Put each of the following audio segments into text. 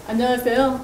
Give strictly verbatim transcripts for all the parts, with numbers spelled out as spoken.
안녕하세요.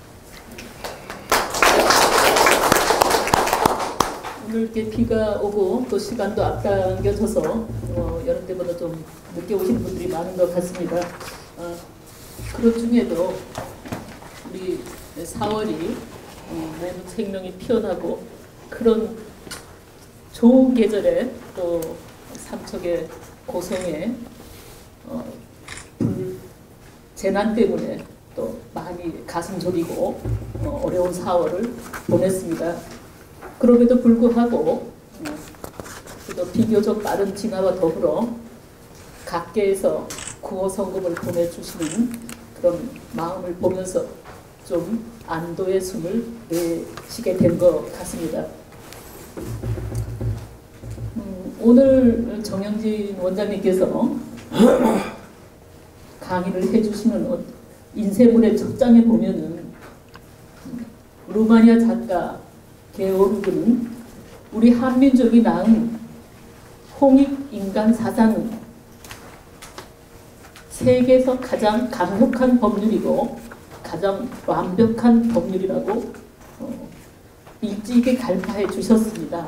오늘 이렇게 비가 오고 또 시간도 앞당겨져서 어, 여름 때보다 좀 늦게 오신 분들이 많은 것 같습니다. 어, 그것 중에도 우리 사월이 어, 모든 생명이 피어나고 그런 좋은 계절에 또 삼척의 고성에 어, 불 재난 때문에 또 많이 가슴 졸이고 어, 어려운 사월을 보냈습니다. 그럼에도 불구하고 어, 또 비교적 빠른 진화와 더불어 각계에서 구호 성금을 보내주시는 그런 마음을 보면서 좀 안도의 숨을 내쉬게 된 것 같습니다. 음, 오늘 정영진 원장님께서 강의를 해주시는 인쇄물의 첫 장에 보면은 루마니아 작가 게오르그는 우리 한민족이 낳은 홍익인간 사상은 세계에서 가장 강력한 법률이고 가장 완벽한 법률이라고 어, 일찍이 갈파해 주셨습니다.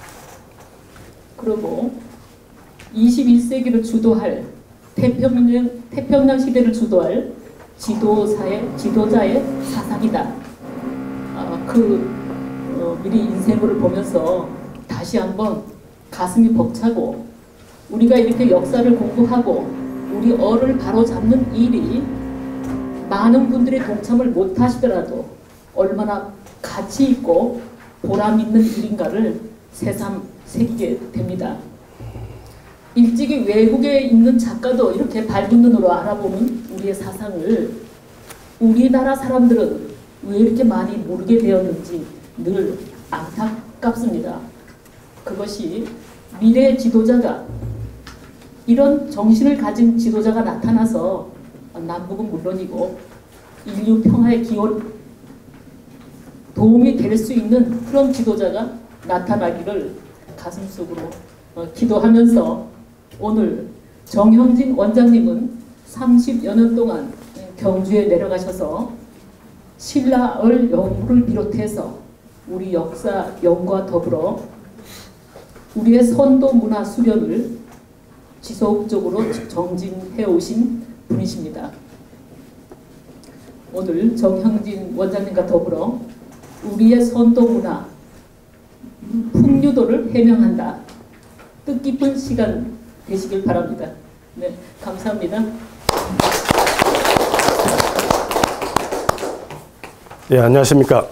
그리고 이십일 세기를 주도할 태평양, 태평양 시대를 주도할 지도사의, 지도자의 사상이다. 아, 그 어, 미리 인생을 보면서 다시 한번 가슴이 벅차고 우리가 이렇게 역사를 공부하고 우리 어를 바로잡는 일이 많은 분들이 동참을 못하시더라도 얼마나 가치 있고 보람 있는 일인가를 새삼 새기게 됩니다. 일찍이 외국에 있는 작가도 이렇게 밝은 눈으로 알아보는 우리의 사상을 우리나라 사람들은 왜 이렇게 많이 모르게 되었는지 늘 안타깝습니다. 그것이 미래의 지도자가 이런 정신을 가진 지도자가 나타나서 남북은 물론이고 인류 평화의 기원 도움이 될 수 있는 그런 지도자가 나타나기를 가슴속으로 어, 기도하면서 오늘 정형진 원장님은 삼십여 년 동안 경주에 내려가셔서 신라을 연구를 비롯해서 우리 역사 연구와 더불어 우리의 선도 문화 수련을 지속적으로 정진해 오신 분이십니다. 오늘 정형진 원장님과 더불어 우리의 선도 문화 풍류도를 해명한다. 뜻깊은 시간 되시길 바랍니다. 네, 감사합니다. 네, 안녕하십니까.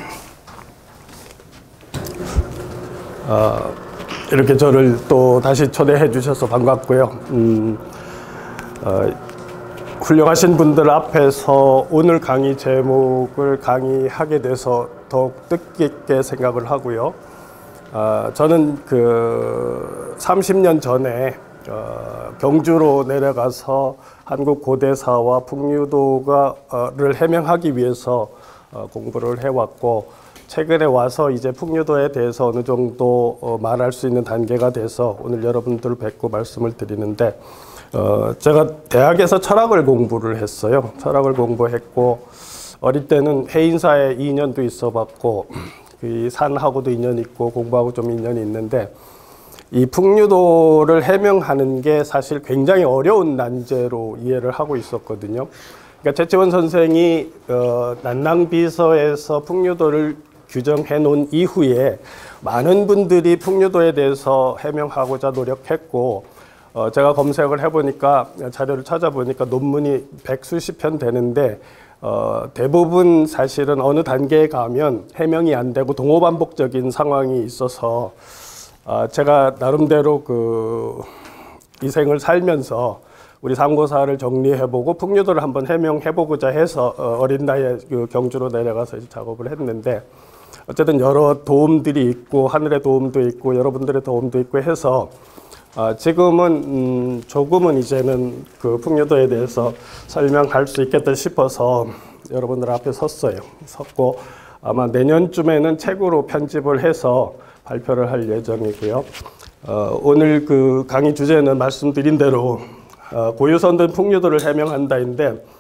어, 이렇게 저를 또 다시 초대해 주셔서 반갑고요. 음, 어, 훌륭하신 분들 앞에서 오늘 강의 제목을 강의하게 돼서 더욱 뜻깊게 생각을 하고요. 어, 저는 그 삼십 년 전에 어, 경주로 내려가서 한국 고대사와 풍류도가를 해명하기 위해서 어, 공부를 해왔고 최근에 와서 이제 풍류도에 대해서 어느 정도 어, 말할 수 있는 단계가 돼서 오늘 여러분들 뵙고 말씀을 드리는데 어, 제가 대학에서 철학을 공부를 했어요. 철학을 공부했고 어릴 때는 해인사에 이 년도 있어 봤고 이 산하고도 인연이 있고 공부하고 좀 인연이 있는데 이 풍류도를 해명하는 게 사실 굉장히 어려운 난제로 이해를 하고 있었거든요. 그러니까 최치원 선생이 어, 난낭비서에서 풍류도를 규정해 놓은 이후에 많은 분들이 풍류도에 대해서 해명하고자 노력했고 어, 제가 검색을 해보니까 자료를 찾아보니까 논문이 백수십 편 되는데 어, 대부분 사실은 어느 단계에 가면 해명이 안 되고 동호반복적인 상황이 있어서 어, 제가 나름대로 그 이생을 살면서 우리 삼고사를 정리해보고 풍류도를 한번 해명해보고자 해서 어, 어린 나이에 그 경주로 내려가서 이제 작업을 했는데 어쨌든 여러 도움들이 있고 하늘의 도움도 있고 여러분들의 도움도 있고 해서 어, 지금은 음, 조금은 이제는 그 풍류도에 대해서 설명할 수 있겠다 싶어서 여러분들 앞에 섰어요. 섰고 아마 내년쯤에는 책으로 편집을 해서 발표를 할 예정이고요. 어, 오늘 그 강의 주제는 말씀드린 대로 어, 고유선든 풍류도를 해명한다인데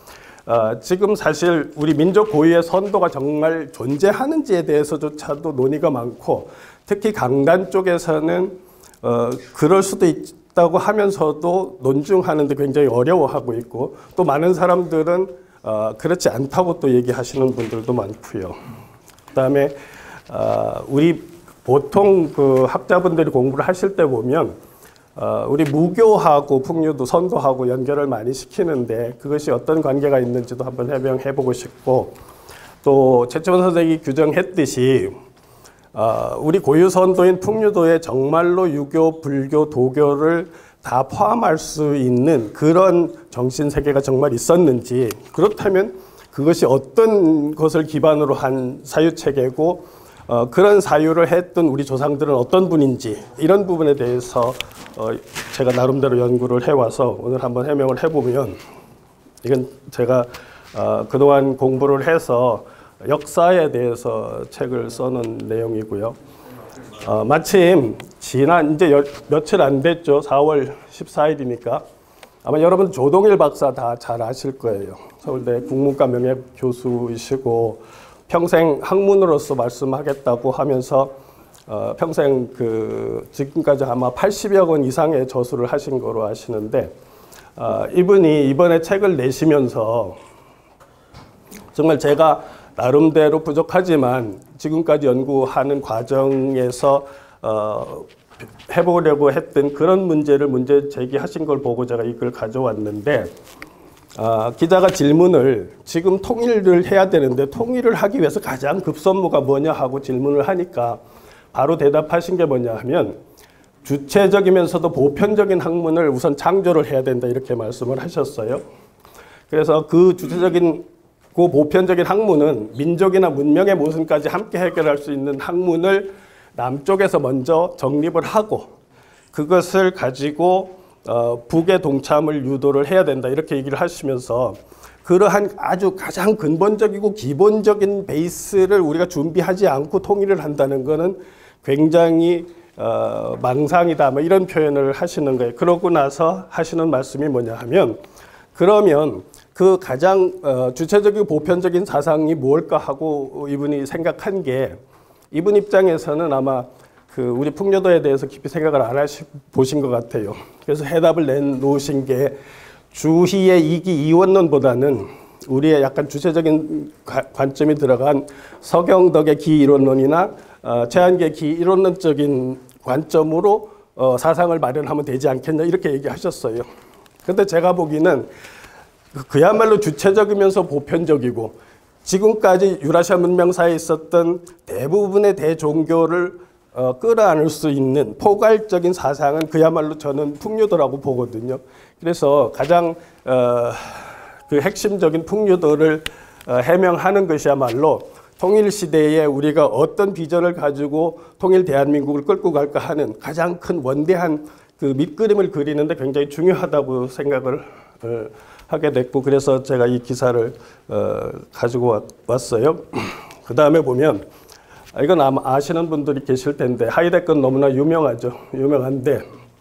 어, 지금 사실 우리 민족 고유의 선도가 정말 존재하는지에 대해서조차도 논의가 많고, 특히 강단 쪽에서는 어, 그럴 수도 있다고 하면서도 논증하는데 굉장히 어려워하고 있고, 또 많은 사람들은 어, 그렇지 않다고 또 얘기하시는 분들도 많고요. 그다음에 어, 우리 보통 그 학자분들이 공부를 하실 때 보면 어, 우리 무교하고 풍류도 선도하고 연결을 많이 시키는데, 그것이 어떤 관계가 있는지도 한번 해명해 보고 싶고, 또 최치원 선생이 규정했듯이 어, 우리 고유 선도인 풍류도에 정말로 유교, 불교, 도교를 다 포함할 수 있는 그런 정신 세계가 정말 있었는지, 그렇다면 그것이 어떤 것을 기반으로 한 사유 체계고, 어, 그런 사유를 했던 우리 조상들은 어떤 분인지, 이런 부분에 대해서 어, 제가 나름대로 연구를 해와서 오늘 한번 해명을 해보면, 이건 제가 어, 그동안 공부를 해서 역사에 대해서 책을 써놓은 내용이고요. 어, 마침 지난 이제 여, 며칠 안 됐죠. 사월 십사일이니까 아마 여러분 조동일 박사 다 잘 아실 거예요. 서울대 국문과 명예 교수이시고 평생 학문으로서 말씀하겠다고 하면서 어, 평생 그 지금까지 아마 팔십여 권 이상의 저술을 하신 거로 아시는데, 어, 이분이 이번에 책을 내시면서 정말 제가 나름대로 부족하지만 지금까지 연구하는 과정에서 어, 해보려고 했던 그런 문제를 문제 제기하신 걸 보고 제가 이걸 가져왔는데, 아, 기자가 질문을 지금 통일을 해야 되는데 통일을 하기 위해서 가장 급선무가 뭐냐 하고 질문을 하니까 바로 대답하신 게 뭐냐 하면, 주체적이면서도 보편적인 학문을 우선 창조를 해야 된다, 이렇게 말씀을 하셨어요. 그래서 그 주체적인 그 보편적인 학문은 민족이나 문명의 모순까지 함께 해결할 수 있는 학문을 남쪽에서 먼저 정립을 하고, 그것을 가지고 어, 북의 동참을 유도를 해야 된다, 이렇게 얘기를 하시면서, 그러한 아주 가장 근본적이고 기본적인 베이스를 우리가 준비하지 않고 통일을 한다는 것은 굉장히 어, 망상이다, 뭐 이런 표현을 하시는 거예요. 그러고 나서 하시는 말씀이 뭐냐 하면, 그러면 그 가장 어, 주체적이고 보편적인 사상이 무엇일까 하고 이분이 생각한 게, 이분 입장에서는 아마 그 우리 풍류도에 대해서 깊이 생각을 안 하시 보신 것 같아요. 그래서 해답을 내놓으신 게, 주희의 이기 이원론보다는 우리의 약간 주체적인 가, 관점이 들어간 서경덕의 기이론론이나 어, 최한계의 기이론론적인 관점으로 어, 사상을 마련하면 되지 않겠냐, 이렇게 얘기하셨어요. 그런데 제가 보기에는 그야말로 주체적이면서 보편적이고, 지금까지 유라시아 문명사에 있었던 대부분의 대종교를 어, 끌어안을 수 있는 포괄적인 사상은 그야말로 저는 풍류도라고 보거든요. 그래서 가장 어, 그 핵심적인 풍류도를 어, 해명하는 것이야말로 통일시대에 우리가 어떤 비전을 가지고 통일 대한민국을 끌고 갈까 하는 가장 큰 원대한 그 밑그림을 그리는데 굉장히 중요하다고 생각을 어, 하게 됐고, 그래서 제가 이 기사를 어, 가지고 왔어요. 그 다음에 보면, 이건 아마 아시는 분들이 계실 텐데, 하이데크는 너무나 유명하죠. 유명한데,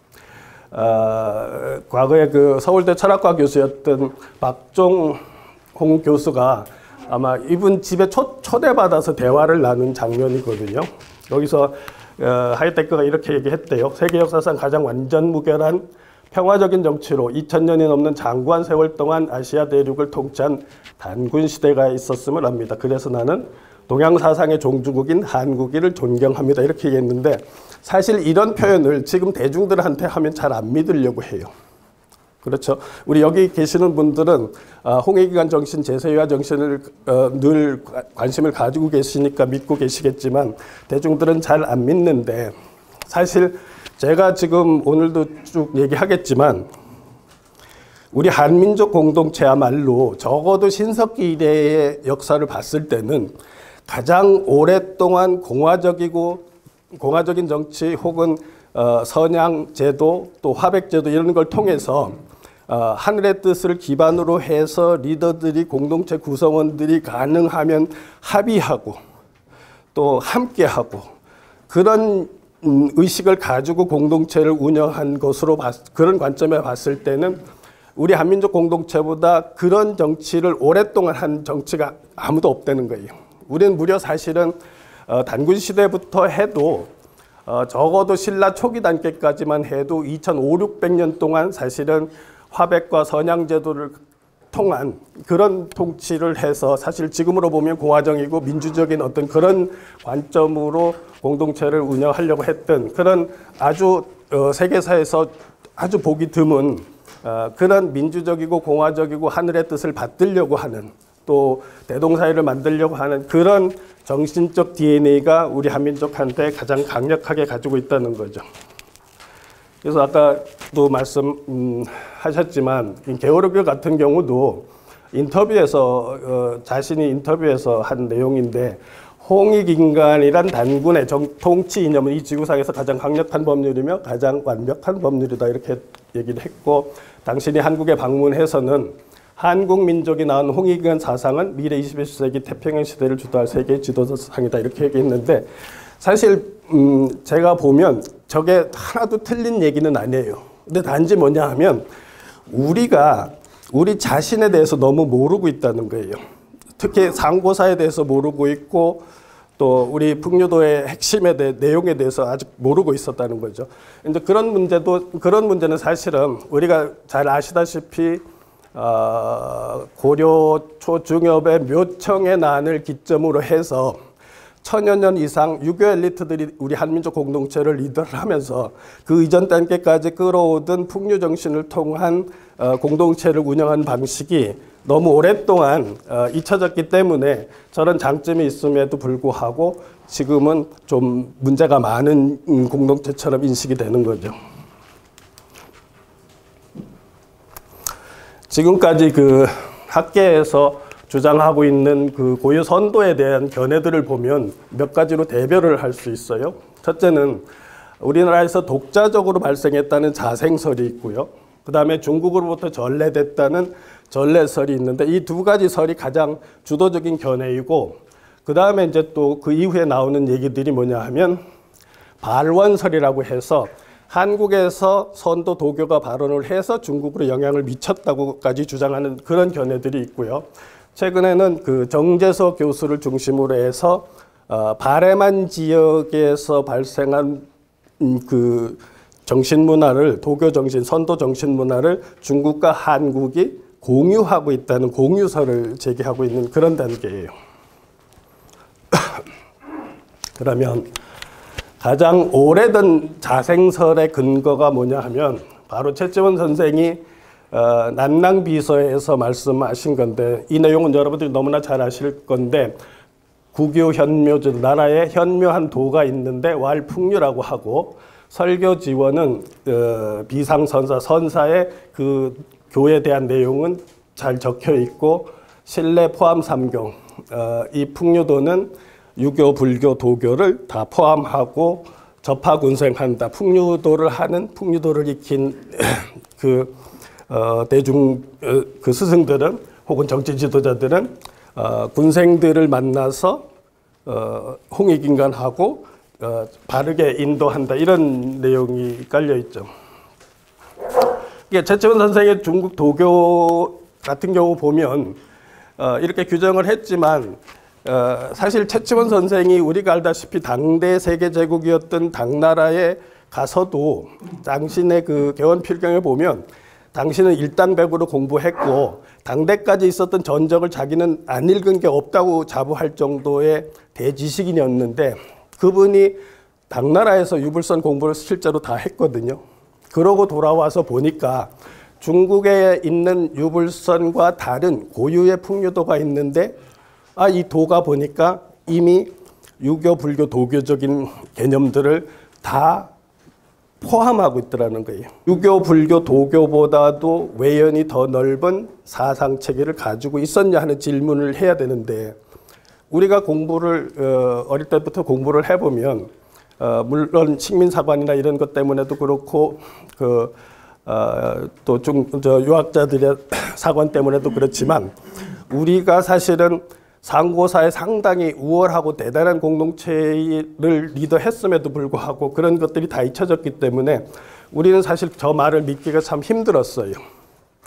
어, 과거에 그 서울대 철학과 교수였던 박종홍 교수가 아마 이분 집에 초, 초대받아서 대화를 나눈 장면이거든요. 여기서 어, 하이데크가 이렇게 얘기했대요. 세계 역사상 가장 완전 무결한 평화적인 정치로 이천 년이 넘는 장구한 세월 동안 아시아 대륙을 통치한 단군 시대가 있었음을 압니다. 그래서 나는 동양 사상의 종주국인 한국인을 존경합니다, 이렇게 얘기했는데, 사실 이런 표현을 지금 대중들한테 하면 잘 안 믿으려고 해요. 그렇죠. 우리 여기 계시는 분들은 홍해기관 정신, 제세유화 정신을 늘 관심을 가지고 계시니까 믿고 계시겠지만, 대중들은 잘 안 믿는데, 사실 제가 지금 오늘도 쭉 얘기하겠지만, 우리 한민족 공동체야말로 적어도 신석기 이래의 역사를 봤을 때는 가장 오랫동안 공화적이고 공화적인 정치 혹은 어, 선양 제도 또 화백 제도 이런 걸 통해서 어, 하늘의 뜻을 기반으로 해서 리더들이, 공동체 구성원들이 가능하면 합의하고 또 함께하고 그런 음, 의식을 가지고 공동체를 운영한 것으로 봤, 그런 관점에 봤을 때는 우리 한민족 공동체보다 그런 정치를 오랫동안 한 정치가 아무도 없다는 거예요. 우리는 무려 사실은 어, 단군 시대부터 해도 어, 적어도 신라 초기 단계까지만 해도 이천오백, 육백 년 동안 사실은 화백과 선양 제도를 통한 그런 통치를 해서 사실 지금으로 보면 공화정이고 민주적인 어떤 그런 관점으로 공동체를 운영하려고 했던 그런 아주 어, 세계사에서 아주 보기 드문 어, 그런 민주적이고 공화적이고 하늘의 뜻을 받들려고 하는 또 대동사회를 만들려고 하는 그런 정신적 디엔에이가 우리 한민족한테 가장 강력하게 가지고 있다는 거죠. 그래서 아까도 말씀하셨지만 게오르기 같은 경우도 인터뷰에서 어, 자신이 인터뷰에서 한 내용인데 홍익인간이란 단군의 정, 통치 이념은 이 지구상에서 가장 강력한 법률이며 가장 완벽한 법률이다 이렇게 얘기를 했고 당신이 한국에 방문해서는 한국 민족이 낳은 홍익인간 사상은 미래 이십일 세기 태평양 시대를 주도할 세계의 지도자상이다 이렇게 얘기했는데 사실 음 제가 보면 저게 하나도 틀린 얘기는 아니에요. 근데 단지 뭐냐 하면 우리가 우리 자신에 대해서 너무 모르고 있다는 거예요. 특히 상고사에 대해서 모르고 있고 또 우리 풍류도의 핵심에 대해 내용에 대해서 아직 모르고 있었다는 거죠. 근데 그런 문제도 그런 문제는 사실은 우리가 잘 아시다시피 어, 고려 초중엽의 묘청의 난을 기점으로 해서 천여 년 이상 유교 엘리트들이 우리 한민족 공동체를 리더를 하면서 그 이전 단계까지 끌어오던 풍류 정신을 통한 어, 공동체를 운영하는 방식이 너무 오랫동안 어, 잊혀졌기 때문에 저런 장점이 있음에도 불구하고 지금은 좀 문제가 많은 음, 공동체처럼 인식이 되는 거죠. 지금까지 그 학계에서 주장하고 있는 그 고유 선도에 대한 견해들을 보면 몇 가지로 대별을 할 수 있어요. 첫째는 우리나라에서 독자적으로 발생했다는 자생설이 있고요. 그 다음에 중국으로부터 전래됐다는 전래설이 있는데 이 두 가지 설이 가장 주도적인 견해이고 그 다음에 이제 또 그 이후에 나오는 얘기들이 뭐냐 하면 발원설이라고 해서 한국에서 선도 도교가 발원을 해서 중국으로 영향을 미쳤다고까지 주장하는 그런 견해들이 있고요. 최근에는 그 정재서 교수를 중심으로 해서 어, 바레만 지역에서 발생한 음, 그 정신문화를 도교 정신, 선도 정신문화를 중국과 한국이 공유하고 있다는 공유설을 제기하고 있는 그런 단계예요. 그러면 가장 오래된 자생설의 근거가 뭐냐 하면 바로 최지원 선생이 어, 난낭비서에서 말씀하신 건데 이 내용은 여러분들이 너무나 잘 아실 건데 구교현묘, 나라에 현묘한 도가 있는데 왈풍류라고 하고 설교지원은 어, 비상선사, 선사의 그 교에 대한 내용은 잘 적혀 있고 신례 포함 삼경, 어, 이 풍류도는 유교, 불교, 도교를 다 포함하고 접하군생한다. 풍류도를 하는 풍류도를 익힌 그 어, 대중 어, 그 스승들은 혹은 정치 지도자들은 어, 군생들을 만나서 어, 홍익인간하고 어, 바르게 인도한다 이런 내용이 깔려 있죠. 이게 최치원 선생의 중국 도교 같은 경우 보면 어, 이렇게 규정을 했지만 어, 사실 최치원 선생이 우리가 알다시피 당대 세계 제국이었던 당나라에 가서도 당신의 그 개원 필경에 보면 당신은 일당백으로 공부했고 당대까지 있었던 전적을 자기는 안 읽은 게 없다고 자부할 정도의 대지식인이었는데 그분이 당나라에서 유불선 공부를 실제로 다 했거든요. 그러고 돌아와서 보니까 중국에 있는 유불선과 다른 고유의 풍류도가 있는데 아, 이 도가 보니까 이미 유교, 불교, 도교적인 개념들을 다 포함하고 있더라는 거예요. 유교, 불교, 도교보다도 외연이 더 넓은 사상 체계를 가지고 있었냐 하는 질문을 해야 되는데 우리가 공부를 어, 어릴 때부터 공부를 해보면 어, 물론 식민사관이나 이런 것 때문에도 그렇고 그 어, 또 중 저 유학자들의 사관 때문에도 그렇지만 우리가 사실은 상고사에 상당히 우월하고 대단한 공동체를 리더했음에도 불구하고 그런 것들이 다 잊혀졌기 때문에 우리는 사실 저 말을 믿기가 참 힘들었어요.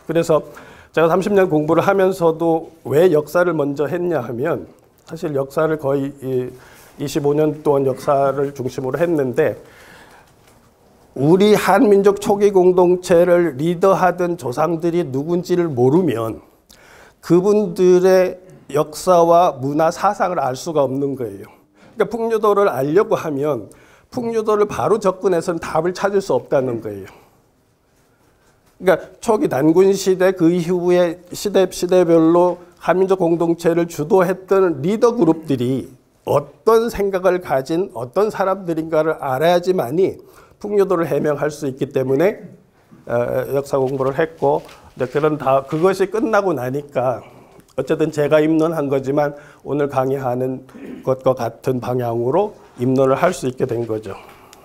그래서 제가 삼십 년 공부를 하면서도 왜 역사를 먼저 했냐 하면 사실 역사를 거의 이십오 년 동안 역사를 중심으로 했는데 우리 한민족 초기 공동체를 리더하던 조상들이 누군지를 모르면 그분들의 역사와 문화 사상을 알 수가 없는 거예요. 그러니까 풍류도를 알려고 하면 풍류도를 바로 접근해서는 답을 찾을 수 없다는 거예요. 그러니까 초기 단군 시대 그 이후에 시대 시대별로 한민족 공동체를 주도했던 리더 그룹들이 어떤 생각을 가진 어떤 사람들인가를 알아야지만이 풍류도를 해명할 수 있기 때문에 역사 공부를 했고, 그런 다 그것이 끝나고 나니까 어쨌든 제가 입론한 거지만 오늘 강의하는 것과 같은 방향으로 입론을 할 수 있게 된 거죠.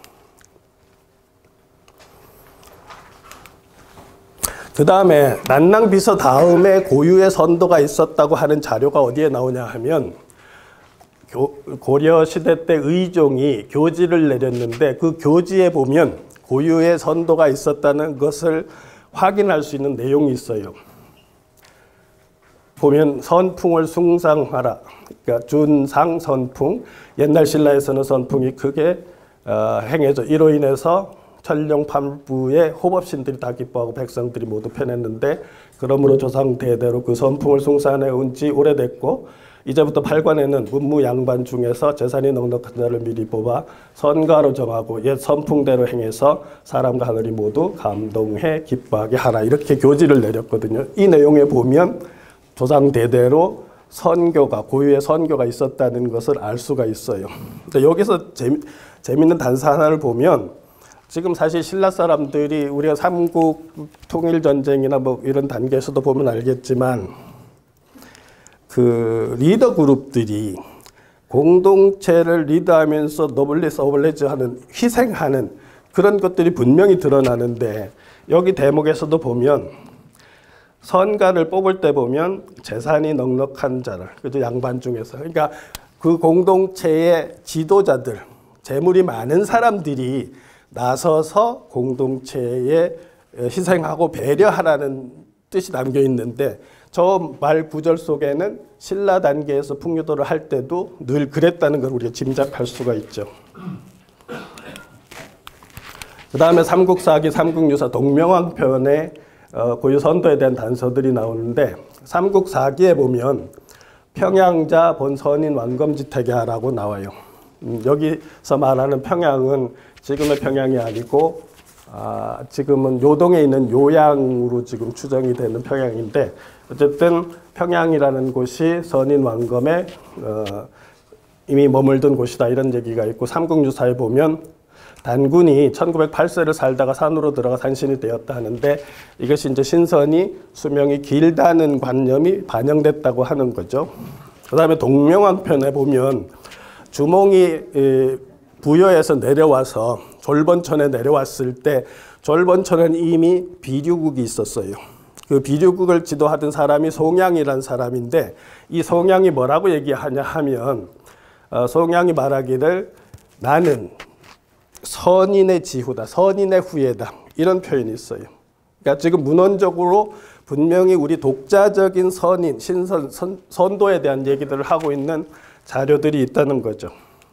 그 다음에 난낭비서 다음에 고유의 선도가 있었다고 하는 자료가 어디에 나오냐 하면 고려 시대 때 의종이 교지를 내렸는데 그 교지에 보면 고유의 선도가 있었다는 것을 확인할 수 있는 내용이 있어요. 보면 선풍을 숭상하라. 그러니까 준상 선풍. 옛날 신라에서는 선풍이 크게 어, 행해져. 이로 인해서 천령 판부의 호법신들이 다 기뻐하고 백성들이 모두 편했는데 그러므로 조상 대대로 그 선풍을 숭상해 온 지 오래됐고 이제부터 팔관에는 문무 양반 중에서 재산이 넉넉한 자를 미리 뽑아 선가로 정하고 옛 선풍대로 행해서 사람과 하늘이 모두 감동해 기뻐하게 하라. 이렇게 교지를 내렸거든요. 이 내용에 보면 조상 대대로 선교가 고유의 선교가 있었다는 것을 알 수가 있어요. 여기서 재미, 재밌는 단서 하나를 보면 지금 사실 신라 사람들이 우리가 삼국 통일 전쟁이나 뭐 이런 단계에서도 보면 알겠지만 그 리더 그룹들이 공동체를 리더하면서 노블리스 오블리주 하는 희생하는 그런 것들이 분명히 드러나는데 여기 대목에서도 보면 선가를 뽑을 때 보면 재산이 넉넉한 자를, 그죠? 양반 중에서. 그러니까 그 공동체의 지도자들, 재물이 많은 사람들이 나서서 공동체에 희생하고 배려하라는 뜻이 담겨 있는데 저 말 구절 속에는 신라 단계에서 풍류도를 할 때도 늘 그랬다는 걸 우리가 짐작할 수가 있죠. 그 다음에 삼국사기, 삼국유사, 동명왕편에 어, 고유 선도에 대한 단서들이 나오는데 삼국사기에 보면 평양자 본 선인 왕검지택야라고 나와요. 음, 여기서 말하는 평양은 지금의 평양이 아니고 아, 지금은 요동에 있는 요양으로 지금 추정이 되는 평양인데 어쨌든 평양이라는 곳이 선인 왕검의 어, 이미 머물던 곳이다 이런 얘기가 있고 삼국유사에 보면 단군이 천구백팔 세를 살다가 산으로 들어가 산신이 되었다 하는데 이것이 이제 신선이 수명이 길다는 관념이 반영됐다고 하는 거죠. 그 다음에 동명왕편에 보면 주몽이 부여에서 내려와서 졸본천에 내려왔을 때 졸본천은 이미 비류국이 있었어요. 그 비류국을 지도하던 사람이 송양이라는 사람인데 이 송양이 뭐라고 얘기하냐 하면 어, 송양이 말하기를 나는 선인의 지후다, 선인의 후예다 이런 표현이 있어요. 그러니까 지금 문헌적으로 분명히 우리 독자적인 선인, 신선, 선, 선도에 대한 얘기들을 하고 있는 자료들이 있다는 거죠.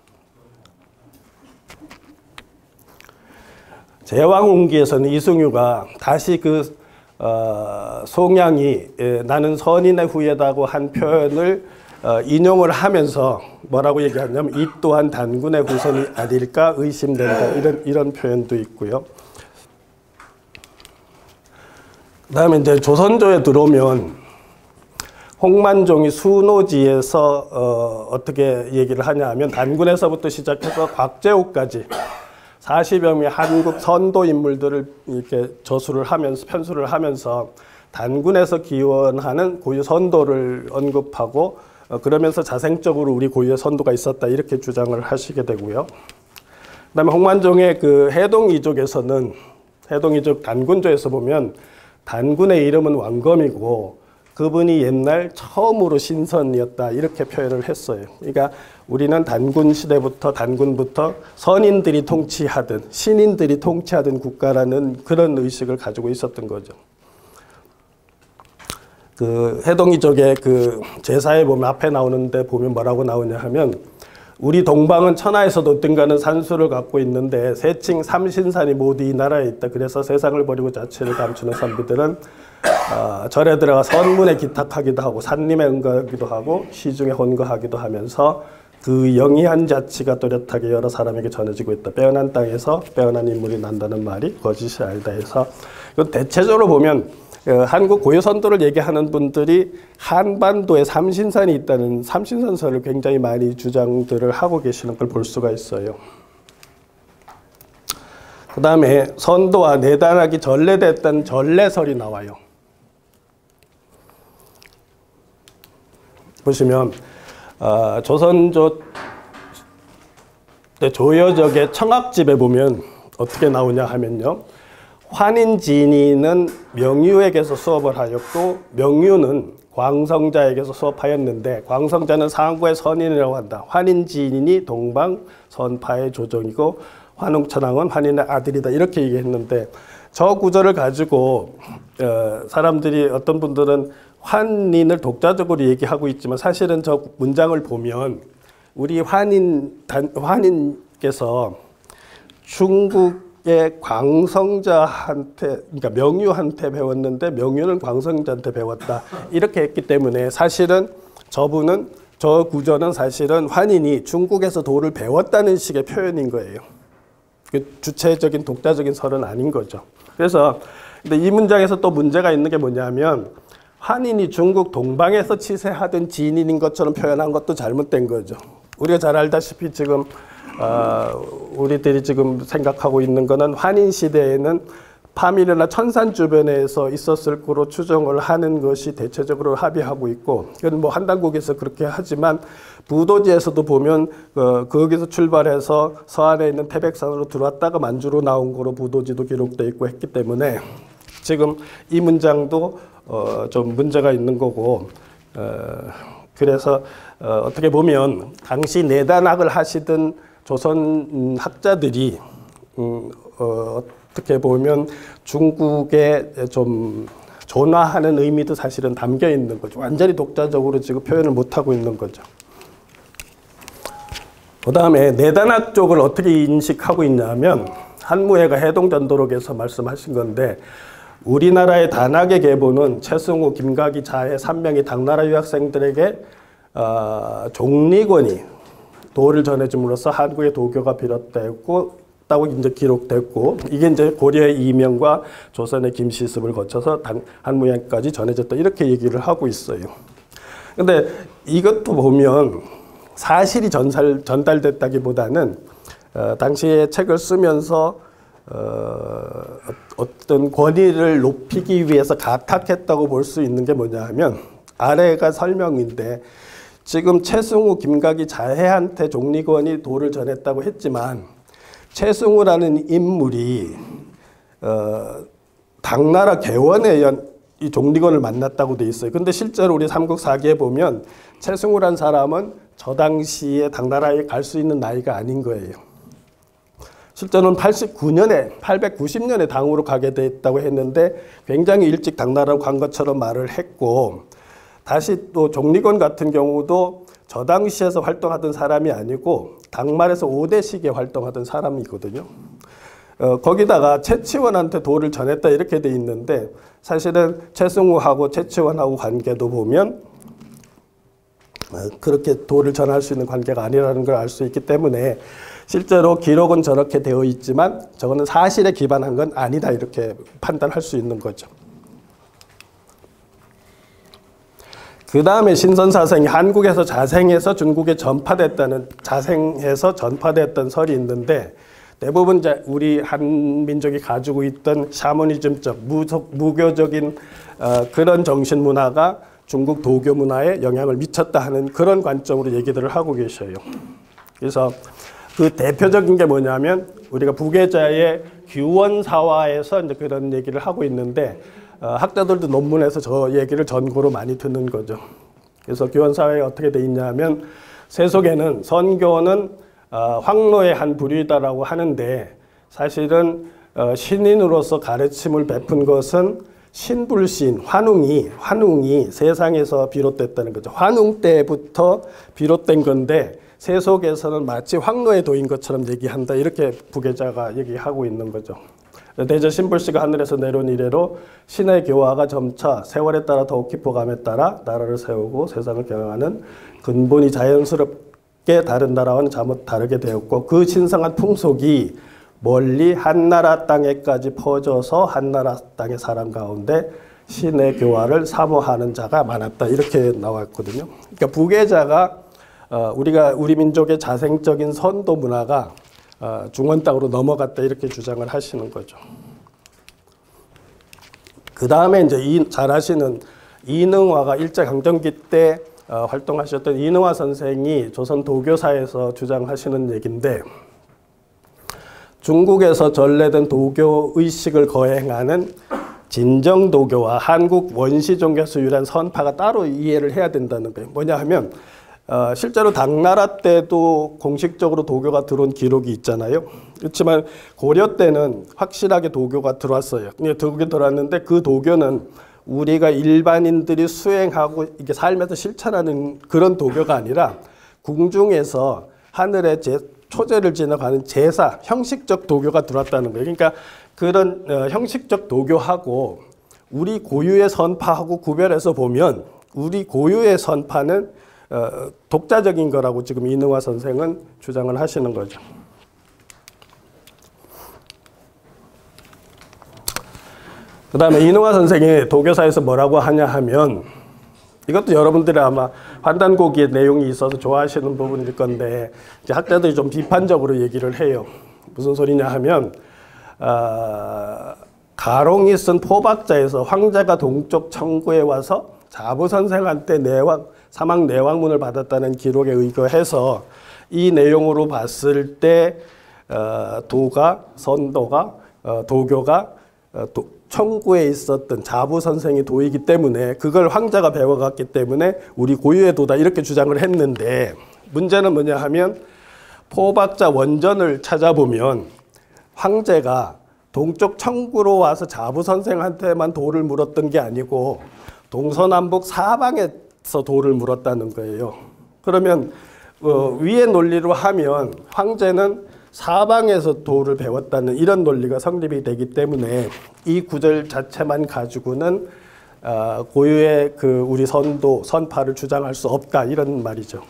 제왕운기에서는 이승유가 다시 그 어, 송양이 예, 나는 선인의 후예다고 한 표현을 어, 인용을 하면서 뭐라고 얘기하냐면 이 또한 단군의 후손이 아닐까 의심된다 이런 이런 표현도 있고요. 그다음에 이제 조선조에 들어오면 홍만종이 수노지에서 어, 어떻게 얘기를 하냐면 단군에서부터 시작해서 곽재우까지 사십여 명의 한국 선도 인물들을 이렇게 저수를 하면서 편수를 하면서 단군에서 기원하는 고유 선도를 언급하고 어, 그러면서 자생적으로 우리 고유의 선도가 있었다 이렇게 주장을 하시게 되고요. 그다음에 홍만종의 그 해동이족에서는 해동이족 단군조에서 보면 단군의 이름은 왕검이고 그분이 옛날 처음으로 신선이었다 이렇게 표현을 했어요. 그러니까 우리는 단군 시대부터 단군부터 선인들이 통치하던 신인들이 통치하던 국가라는 그런 의식을 가지고 있었던 거죠. 그 해동이족의 그 제사에 보면 앞에 나오는데 보면 뭐라고 나오냐 하면 우리 동방은 천하에서도 어딘가는 산수를 갖고 있는데 세칭 삼신산이 모두 이 나라에 있다. 그래서 세상을 버리고 자취를 감추는 선비들은 어, 절에 들어가 선문에 기탁하기도 하고 산림에 응거하기도 하고 시중에 혼거하기도 하면서 그 영이한 자치가 또렷하게 여러 사람에게 전해지고 있다. 빼어난 땅에서 빼어난 인물이 난다는 말이 거짓이 아니다 해서 대체적으로 보면 어, 한국 고유 선도를 얘기하는 분들이 한반도에 삼신산이 있다는 삼신산설을 굉장히 많이 주장들을 하고 계시는 걸 볼 수가 있어요. 그 다음에 선도와 내단하기 전래됐다는 전래설이 나와요. 보시면 어, 조선조 조여적의 청학집에 보면 어떻게 나오냐 하면요. 환인진이는 명유에게서 수업을 하였고 명유는 광성자에게서 수업하였는데 광성자는 상구의 선인이라고 한다. 환인진인이 동방 선파의 조정이고 환웅천왕은 환인의 아들이다. 이렇게 얘기했는데 저 구절을 가지고 어, 사람들이 어떤 분들은 환인을 독자적으로 얘기하고 있지만 사실은 저 문장을 보면 우리 환인, 단, 환인께서 중국의 광성자한테, 그러니까 명유한테 배웠는데 명유는 광성자한테 배웠다. 이렇게 했기 때문에 사실은 저분은, 저 구절은 사실은 환인이 중국에서 도를 배웠다는 식의 표현인 거예요. 주체적인 독자적인 설은 아닌 거죠. 그래서 근데 이 문장에서 또 문제가 있는 게 뭐냐면 환인이 중국 동방에서 치세하던 진인인 것처럼 표현한 것도 잘못된 거죠. 우리가 잘 알다시피 지금 어, 우리들이 지금 생각하고 있는 거는 환인 시대에는 파밀이나 천산 주변에서 있었을 거로 추정을 하는 것이 대체적으로 합의하고 있고, 이건 뭐 한당국에서 그렇게 하지만 부도지에서도 보면 어, 거기서 출발해서 서안에 있는 태백산으로 들어왔다가 만주로 나온 거로 부도지도 기록되어 있고 했기 때문에 지금 이 문장도 어, 좀 문제가 있는 거고, 어, 그래서 어, 어떻게 보면 당시 내단학을 하시던 조선 학자들이 음, 어, 어떻게 보면 중국에 좀 존화하는 의미도 사실은 담겨 있는 거죠. 완전히 독자적으로 지금 표현을 못하고 있는 거죠. 그 다음에 내단학 쪽을 어떻게 인식하고 있냐면 한무회가 해동전도록에서 말씀하신 건데 우리나라의 단학의 계보는 최승우, 김각이, 자해 삼 명이 당나라 유학생들에게 어, 종리권이 도를 전해줌으로써 한국의 도교가 비롯되었고 다고 이제 기록됐고 이게 이제 고려의 이명과 조선의 김시습을 거쳐서 한무회까지 전해졌다 이렇게 얘기를 하고 있어요. 근데 이것도 보면 사실이 전달, 전달됐다기보다는 어, 당시에 책을 쓰면서 어, 어떤 권위를 높이기 위해서 가탁했다고 볼 수 있는 게 뭐냐 하면 아래가 설명인데 지금 최승우, 김각이 자해한테 종리권이 도를 전했다고 했지만 최승우라는 인물이 어, 당나라 개원에 이 종리권을 만났다고 돼 있어요. 근데 실제로 우리 삼국사기에 보면 최승우란 사람은 저 당시에 당나라에 갈 수 있는 나이가 아닌 거예요. 실제로는 팔십구 년에 팔백구십 년에 당으로 가게 됐다고 했는데 굉장히 일찍 당나라로 간 것처럼 말을 했고 다시 또 종리권 같은 경우도 저 당시에서 활동하던 사람이 아니고 당말에서 오 대식에 활동하던 사람이거든요. 어, 거기다가 최치원한테 도를 전했다 이렇게 돼 있는데 사실은 최승우하고 최치원하고 관계도 보면 어, 그렇게 도를 전할 수 있는 관계가 아니라는 걸 알 수 있기 때문에 실제로 기록은 저렇게 되어 있지만 저거는 사실에 기반한 건 아니다 이렇게 판단할 수 있는 거죠. 그 다음에 신선사생이 한국에서 자생해서 중국에 전파됐다는 자생해서 전파됐던 설이 있는데 대부분 우리 한민족이 가지고 있던 샤머니즘적 무속, 무교적인 어, 그런 정신 문화가 중국 도교 문화에 영향을 미쳤다 하는 그런 관점으로 얘기들을 하고 계셔요. 그래서 그 대표적인 게 뭐냐면 우리가 부계자의 규원사화에서 이제 그런 얘기를 하고 있는데 어, 학자들도 논문에서 저 얘기를 전고로 많이 듣는 거죠. 그래서 규원사화에 어떻게 돼 있냐면 세속에는 선교는 어, 황로의 한 부류다라고 하는데 사실은 어, 신인으로서 가르침을 베푼 것은 신불신, 환웅이, 환웅이 세상에서 비롯됐다는 거죠. 환웅 때부터 비롯된 건데 세속에서는 마치 황노의 도인 것처럼 얘기한다. 이렇게 부계자가 얘기하고 있는 거죠. 대저 신불씨가 하늘에서 내려온 이래로 신의 교화가 점차 세월에 따라 더욱 깊어감에 따라 나라를 세우고 세상을 경영하는 근본이 자연스럽게 다른 나라와는 잘못 다르게 되었고 그 신성한 풍속이 멀리 한나라 땅에까지 퍼져서 한나라 땅의 사람 가운데 신의 교화를 사모하는 자가 많았다. 이렇게 나왔거든요. 그러니까 부계자가 어, 우리가 우리 민족의 자생적인 선도 문화가 어, 중원 땅으로 넘어갔다 이렇게 주장을 하시는 거죠. 그 다음에 이제 이, 잘 아시는 이능화가 일제강점기 때 어, 활동하셨던 이능화 선생이 조선 도교사에서 주장하시는 얘기인데 중국에서 전래된 도교 의식을 거행하는 진정도교와 한국 원시종교 수율한 선파가 따로 이해를 해야 된다는 거예요. 뭐냐 하면 어, 실제로 당나라 때도 공식적으로 도교가 들어온 기록이 있잖아요. 그렇지만 고려 때는 확실하게 도교가 들어왔어요. 도교 들어왔는데 그 도교는 우리가 일반인들이 수행하고 이게 삶에서 실천하는 그런 도교가 아니라 궁중에서 하늘에 제, 초제를 지나가는 제사, 형식적 도교가 들어왔다는 거예요. 그러니까 그런 어, 형식적 도교하고 우리 고유의 선파하고 구별해서 보면 우리 고유의 선파는 어, 독자적인 거라고 지금 이능화 선생은 주장을 하시는 거죠. 그 다음에 이능화 선생이 도교사에서 뭐라고 하냐 하면 이것도 여러분들이 아마 환단고기의 내용이 있어서 좋아하시는 부분일 건데 이제 학자들이 좀 비판적으로 얘기를 해요. 무슨 소리냐 하면 어, 가롱이 쓴 포박자에서 황제가 동쪽 청구에 와서 자부 선생한테 내왕 사막 내왕문을 받았다는 기록에 의거해서 이 내용으로 봤을 때 어, 도가 선도가 어, 도교가 어, 도, 청구에 있었던 자부 선생이 도이기 때문에 그걸 황제가 배워갔기 때문에 우리 고유의 도다 이렇게 주장을 했는데 문제는 뭐냐 하면 포박자 원전을 찾아보면 황제가 동쪽 청구로 와서 자부 선생한테만 도를 물었던 게 아니고 동서남북 사방에서 도를 물었다는 거예요. 그러면 어, 위의 논리로 하면 황제는 사방에서 도를 배웠다는 이런 논리가 성립이 되기 때문에 이 구절 자체만 가지고는 어, 고유의 그 우리 선도 선파를 주장할 수 없다 이런 말이죠.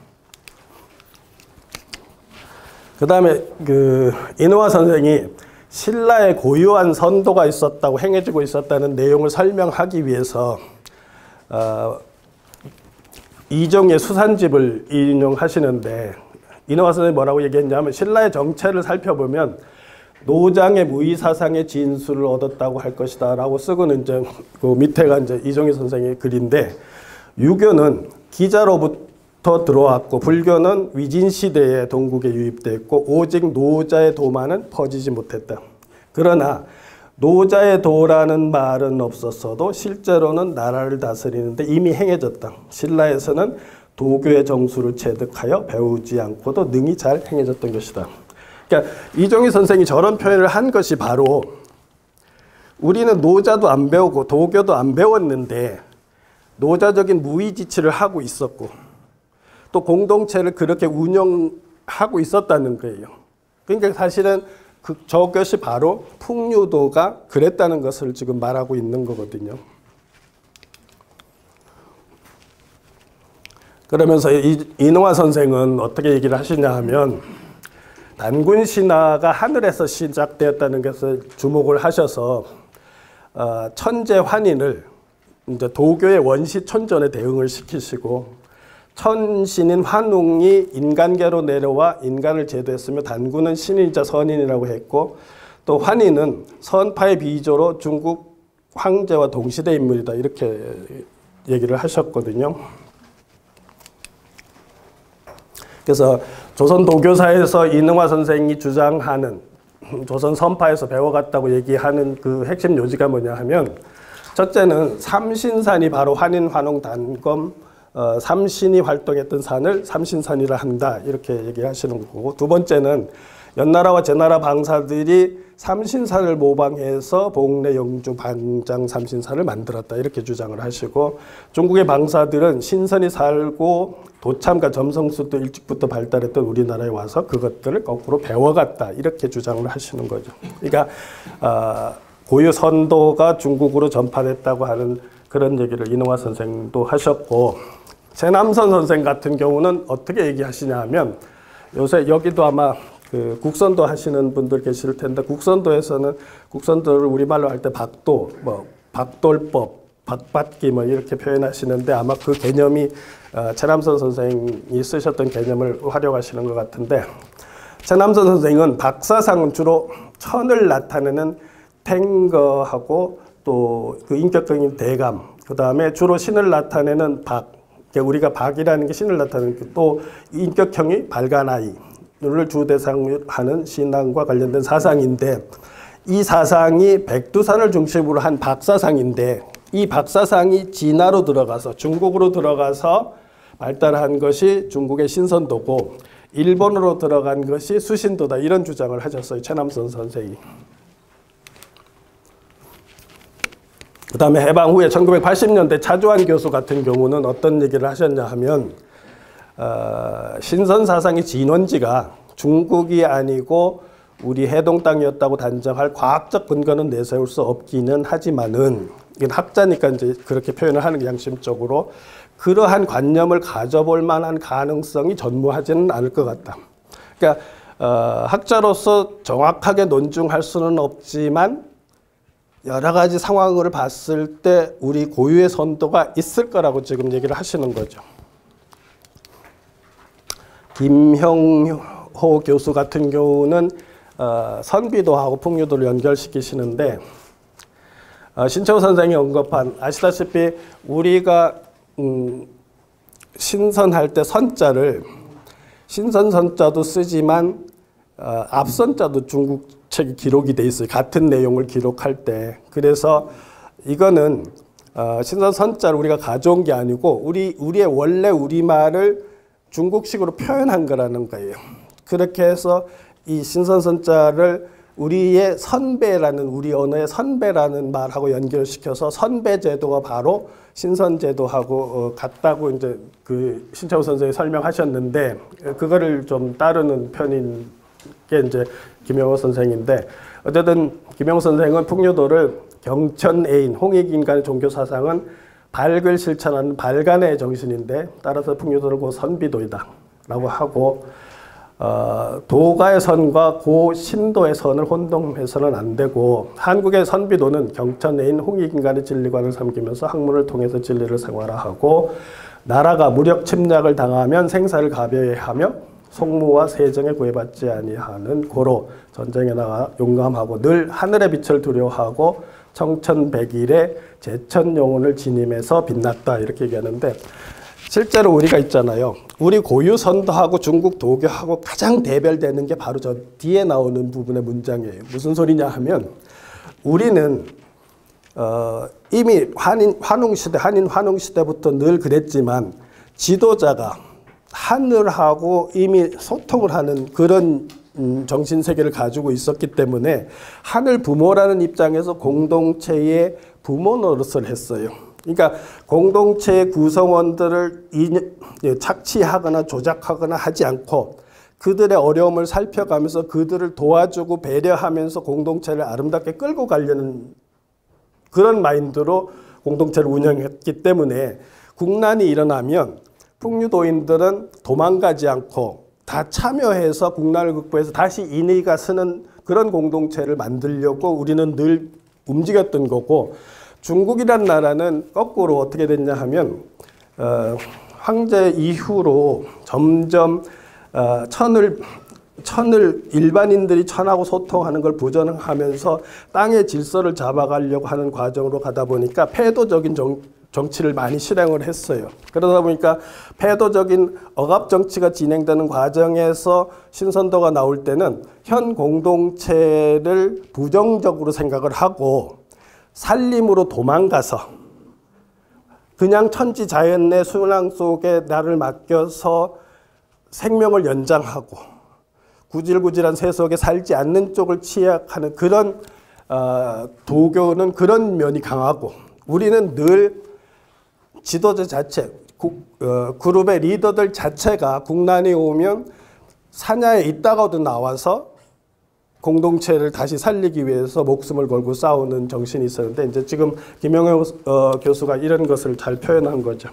그 다음에 그 이능화 선생이 신라에 고유한 선도가 있었다고 행해지고 있었다는 내용을 설명하기 위해서 어, 이종의 수산집을 인용하시는데 이능화 선생이 뭐라고 얘기했냐면 신라의 정체를 살펴보면 노장의 무의사상의 진수를 얻었다고 할 것이다 라고 쓰고는 이제 그 밑에가 이제 이종희 선생의 글인데 유교는 기자로부터 들어왔고 불교는 위진시대에 동국에 유입됐고 오직 노자의 도만은 퍼지지 못했다. 그러나 노자의 도라는 말은 없었어도 실제로는 나라를 다스리는데 이미 행해졌다. 신라에서는 도교의 정수를 체득하여 배우지 않고도 능히 잘 행해졌던 것이다. 그러니까 이종희 선생이 저런 표현을 한 것이 바로 우리는 노자도 안 배우고 도교도 안 배웠는데 노자적인 무의지치를 하고 있었고 또 공동체를 그렇게 운영하고 있었다는 거예요. 그러니까 사실은 그 저것이 바로 풍류도가 그랬다는 것을 지금 말하고 있는 거거든요. 그러면서 이, 이능화 선생은 어떻게 얘기를 하시냐 하면 단군 신화가 하늘에서 시작되었다는 것을 주목을 하셔서 어, 천재 환인을 이제 도교의 원시 천전에 대응을 시키시고 천신인 환웅이 인간계로 내려와 인간을 제도했으며 단군은 신이자 선인이라고 했고 또 환인은 선파의 비조로 중국 황제와 동시대 인물이다 이렇게 얘기를 하셨거든요. 그래서 조선 도교사에서 이능화 선생이 주장하는 조선 선파에서 배워갔다고 얘기하는 그 핵심 요지가 뭐냐 하면 첫째는 삼신산이 바로 환인, 환웅, 단검 어, 삼신이 활동했던 산을 삼신산이라 한다 이렇게 얘기하시는 거고 두 번째는 연나라와 제나라 방사들이 삼신사를 모방해서 봉래 영주 반장 삼신사를 만들었다 이렇게 주장을 하시고, 중국의 방사들은 신선이 살고 도참과 점성술도 일찍부터 발달했던 우리나라에 와서 그것들을 거꾸로 배워갔다 이렇게 주장을 하시는 거죠. 그러니까 어, 고유 선도가 중국으로 전파됐다고 하는 그런 얘기를 이능화 선생도 하셨고, 최남선 선생 같은 경우는 어떻게 얘기하시냐 하면, 요새 여기도 아마 그 국선도 하시는 분들 계실 텐데, 국선도에서는 국선도를 우리말로 할 때 박도, 뭐 박돌법, 박받기 뭐 이렇게 표현하시는데, 아마 그 개념이 어, 최남선 선생이 쓰셨던 개념을 활용하시는 것 같은데, 최남선 선생은 박사상은 주로 천을 나타내는 탱거하고 또 그 인격적인 대감, 그 다음에 주로 신을 나타내는 박, 그러니까 우리가 박이라는 게 신을 나타내는, 또 인격형이 발간아이 를 주대상으로 하는 신앙과 관련된 사상인데, 이 사상이 백두산을 중심으로 한 박사상인데, 이 박사상이 진화로 들어가서 중국으로 들어가서 발달한 것이 중국의 신선도고, 일본으로 들어간 것이 수신도다 이런 주장을 하셨어요, 최남선 선생이. 그 다음에 해방 후에 천구백팔십 년대 차주환 교수 같은 경우는 어떤 얘기를 하셨냐 하면, 어, 신선 사상의 진원지가 중국이 아니고 우리 해동 땅이었다고 단정할 과학적 근거는 내세울 수 없기는 하지만은, 이건 학자니까 이제 그렇게 표현을 하는 게 양심적으로, 그러한 관념을 가져볼 만한 가능성이 전무하지는 않을 것 같다. 그러니까 어, 학자로서 정확하게 논증할 수는 없지만 여러 가지 상황을 봤을 때 우리 고유의 선도가 있을 거라고 지금 얘기를 하시는 거죠. 김형호 교수 같은 경우는 어, 선비도하고 풍류도를 연결시키시는데, 어, 신채호 선생이 언급한, 아시다시피 우리가 음, 신선할 때 선자를, 신선 선자도 쓰지만 어, 앞선자도 중국 책이 기록이 돼 있어요. 같은 내용을 기록할 때. 그래서 이거는 어, 신선 선자를 우리가 가져온 게 아니고 우리 우리의 원래 우리말을 중국식으로 표현한 거라는 거예요. 그렇게 해서 이 신선선자를 우리의 선배라는, 우리 언어의 선배라는 말하고 연결시켜서 선배제도가 바로 신선제도하고 어, 같다고 이제 그 신채호 선생이 설명하셨는데, 그거를 좀 따르는 편인 게 이제 김영호 선생인데, 어쨌든 김영호 선생은 풍류도를 경천애인, 홍익인간의 종교사상은 밝을 실천하는 발간의 정신인데, 따라서 풍류도를 고 선비도이다 라고 하고, 어, 도가의 선과 고 신도의 선을 혼동해서는 안 되고, 한국의 선비도는 경천애인 홍익인간의 진리관을 삼기면서 학문을 통해서 진리를 생활화하고, 나라가 무력 침략을 당하면 생사를 가벼이 하며 속무와 세정에 구애받지 아니하는 고로 전쟁에 나가 용감하고 늘 하늘의 빛을 두려워하고 청천백일에 제천 영혼을 지님해서 빛났다 이렇게 얘기하는데, 실제로 우리가 있잖아요. 우리 고유 선도하고 중국 도교하고 가장 대별되는 게 바로 저 뒤에 나오는 부분의 문장이에요. 무슨 소리냐 하면, 우리는 어, 이미 한인 환웅시대, 한인 환웅시대부터 늘 그랬지만 지도자가 하늘하고 이미 소통을 하는 그런 음, 정신세계를 가지고 있었기 때문에 하늘 부모라는 입장에서 공동체의 부모 노릇을 했어요. 그러니까 공동체의 구성원들을 착취하거나 조작하거나 하지 않고 그들의 어려움을 살펴가면서 그들을 도와주고 배려하면서 공동체를 아름답게 끌고 가려는 그런 마인드로 공동체를 운영했기 때문에 국난이 일어나면 풍류도인들은 도망가지 않고 다 참여해서 국난을 극복해서 다시 인의가 서는 그런 공동체를 만들려고 우리는 늘 움직였던 거고, 중국이란 나라는 거꾸로 어떻게 됐냐 하면 어, 황제 이후로 점점 어, 천을 천을 일반인들이 천하고 소통하는 걸 부정하면서 땅의 질서를 잡아가려고 하는 과정으로 가다 보니까 패도적인 정, 정치를 많이 실행을 했어요. 그러다 보니까 패도적인 억압 정치가 진행되는 과정에서 신선도가 나올 때는 현 공동체를 부정적으로 생각을 하고 살림으로 도망가서 그냥 천지자연의 순환 속에 나를 맡겨서 생명을 연장하고 구질구질한 세속에 살지 않는 쪽을 취약하는 그런 어, 도교는 그런 면이 강하고, 우리는 늘 지도자 자체, 국, 어, 그룹의 리더들 자체가 국난이 오면 사냐에 있다가도 나와서 공동체를 다시 살리기 위해서 목숨을 걸고 싸우는 정신이 있었는데, 이제 지금 김영애 어, 교수가 이런 것을 잘 표현한 거죠.